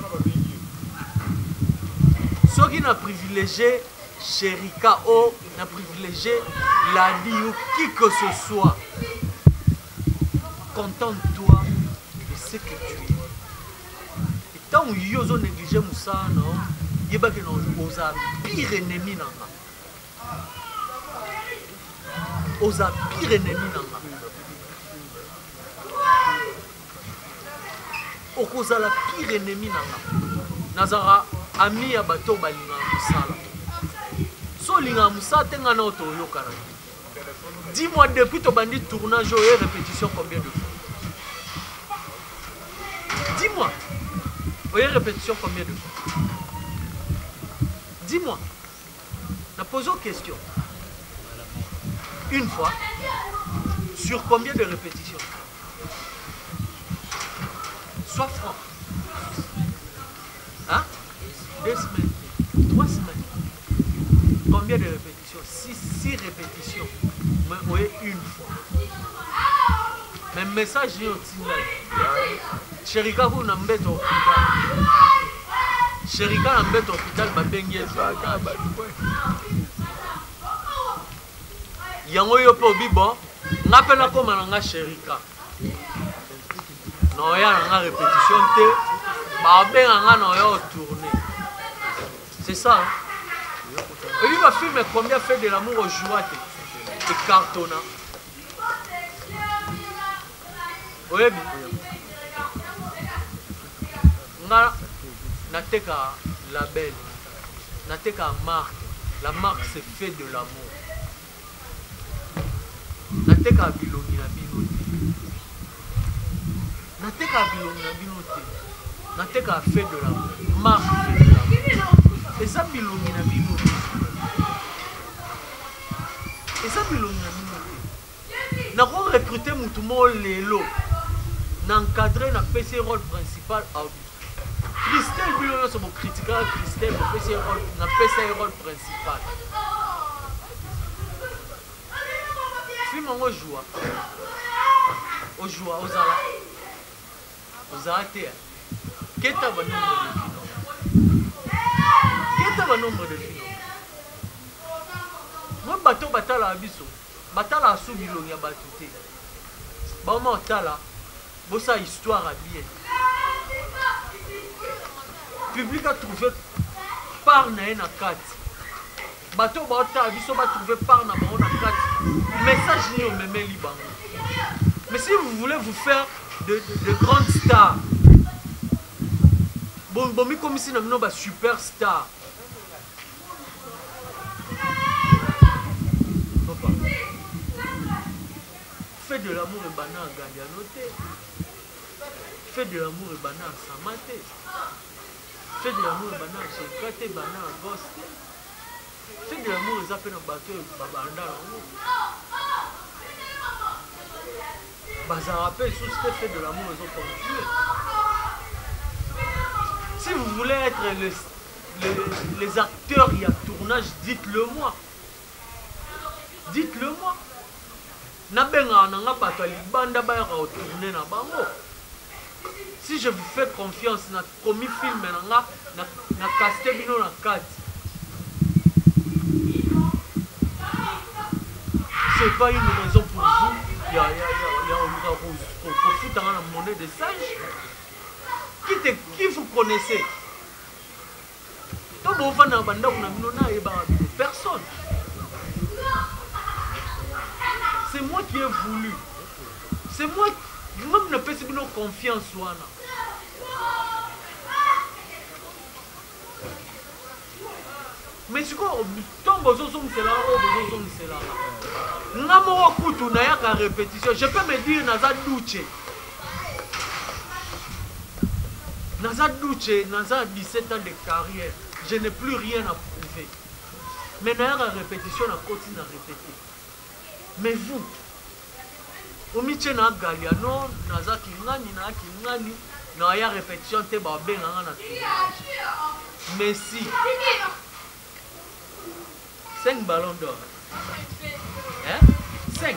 soki na privilégié Sherika o na privilégié Ladi ou qui que ce soit contente-toi de ce que tu es et tant que yo zo négliger moussa non yebaki non oza pire ennemi nanga oza pire ennemi nanga okozala pire ennemi nanga nazara ami ya bato balingaka mosala so olingaka mosala te nga na oyo toyokana te 10 mois depuis tobandi tournage oyo répétition combien de fois 10 mois oyo répétition combien de fois 10 mois na pose aux questions une fois sur combien de répétitions? Sois franc. Hein? 2 semaines, 3 semaines. Combien de répétitions? 6 répétitions. Mais oui, une fois. Mais message est au Sherika, vous n'avez pas d'hôpital. Sherika n'a pas d'hôpital, ma bengue. Yango yo po bibo, n'appelle comme un Sherika. Non, il y a une répétition, tourner. C'est ça. Hein? Et il va filmer combien fait de l'amour au jouet et cartonna. Oui, nateka label, nateka marque. La marque c'est fait de l'amour. Nateka bilongi na binote. Nateka bilongi na binote. Nateka fait de l'amour. Marque fait de l'amour. Et ça bilongi na binote. Et ça bilongi na binote. N'a pas recruté moutumo lelo. N'encadré na PC rôle principal à Christelle bilongi sur mon critiqueur Christelle na PC rôle principal. Film en joie. Au joie, aux ala. Aux ala te. Qu'est-ce que tu un nombre de filles. Moi, bateau, batala abisso. Batala sous bilong ya batouté. Bah, moi, tala. Bon, ça, histoire à bien. Public a trouvé par na 4. Bateau, batala abisso, va trouver par na 4. Message ni au même liban. Mais si vous voulez vous faire de grandes stars, bon, comme si nous sommes superstar. Papa, fais de l'amour et banane à Gandianoté. Fais de l'amour et banane à Samaté. Fais de l'amour et banane à Sokraté, banane à Goste. Fais de l'amour et zappé dans le bateau et babanda là. Bazarapé, sous ce fait de l'amour, ils ont continué. Si vous voulez être les acteurs, il y a tournage, dites-le moi. Dites-le moi. Si je vous fais confiance, na commis film, na casté bino na 4. C'est pas une raison pour vous. Il y a dans la monnaie de singe. Qui vous connaissez? Personne. C'est moi qui ai voulu. C'est moi qui même ne peux pas confiance. Mais c'est quoi? Je peux me dire Naza Douche. Naza 17 ans de carrière. Je n'ai plus rien à prouver. Mais Naya la répétition, on continue à répéter. Mais vous, au milieu de Galiano, Naza Kingani, Naya répétition, te babé na. Mais si 5 ballons d'or. Hein? 5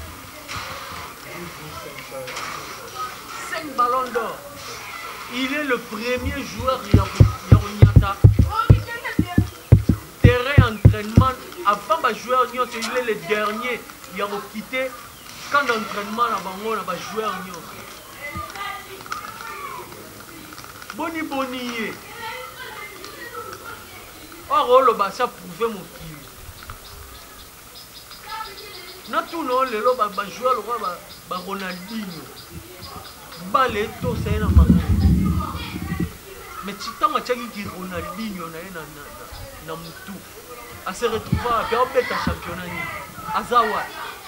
ballons d'or. Il est le premier joueur Yaronyata. Terrain entraînement. Avant de jouer, il est le dernier. Il a quitté. Quand l'entraînement, il a joué. Boni. Or, le bassin prouvé mon kill. Na tout non le lo ba jouer le roi ba Ronaldinho balé to c'est na mama mais titanga tchaki ki Ronaldinho na mutu a se retrouver à beta championnat ni azawa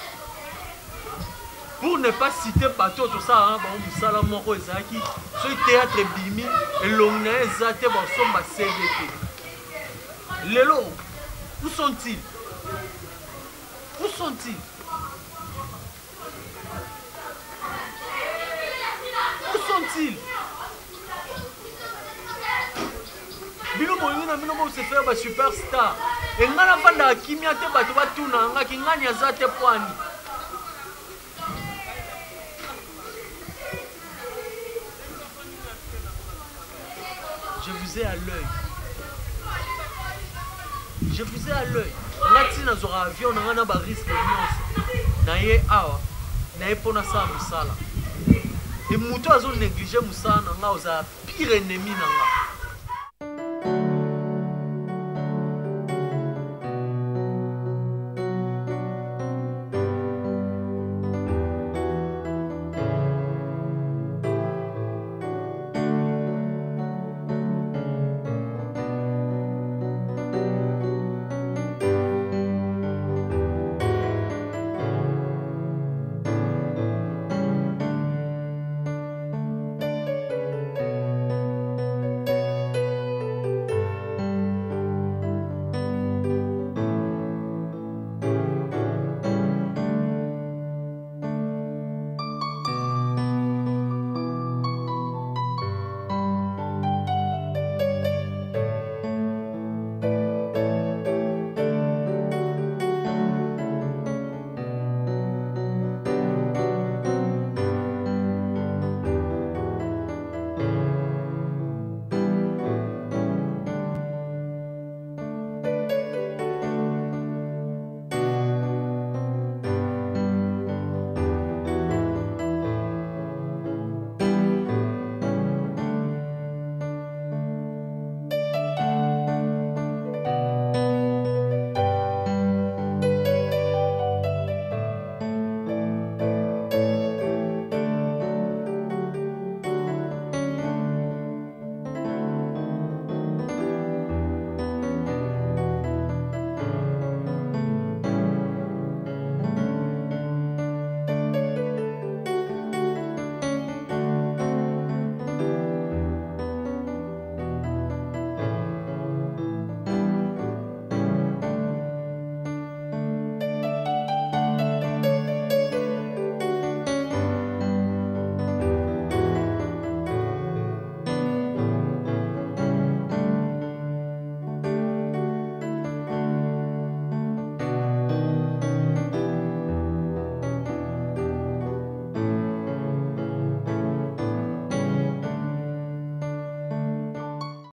pour ne pas citer bateau tout ça hein ba musala moko ezaki so théâtre bimi et longna ezate ba somba CDT lelo où sont-ils? Où sont-ils? Où sont-ils? Bino moyina bino mo se faire ba superstar. Et ngana banda kimia te bato batuna nga kingani azate poani. Je vous ai à l'œil. Je vous ai à l'œil. Ngati na zora avion na ba risque nyonso. Na ye awa. Na ye pona sa musala. Et muto azo négliger musala nga oza pire ennemi na nga.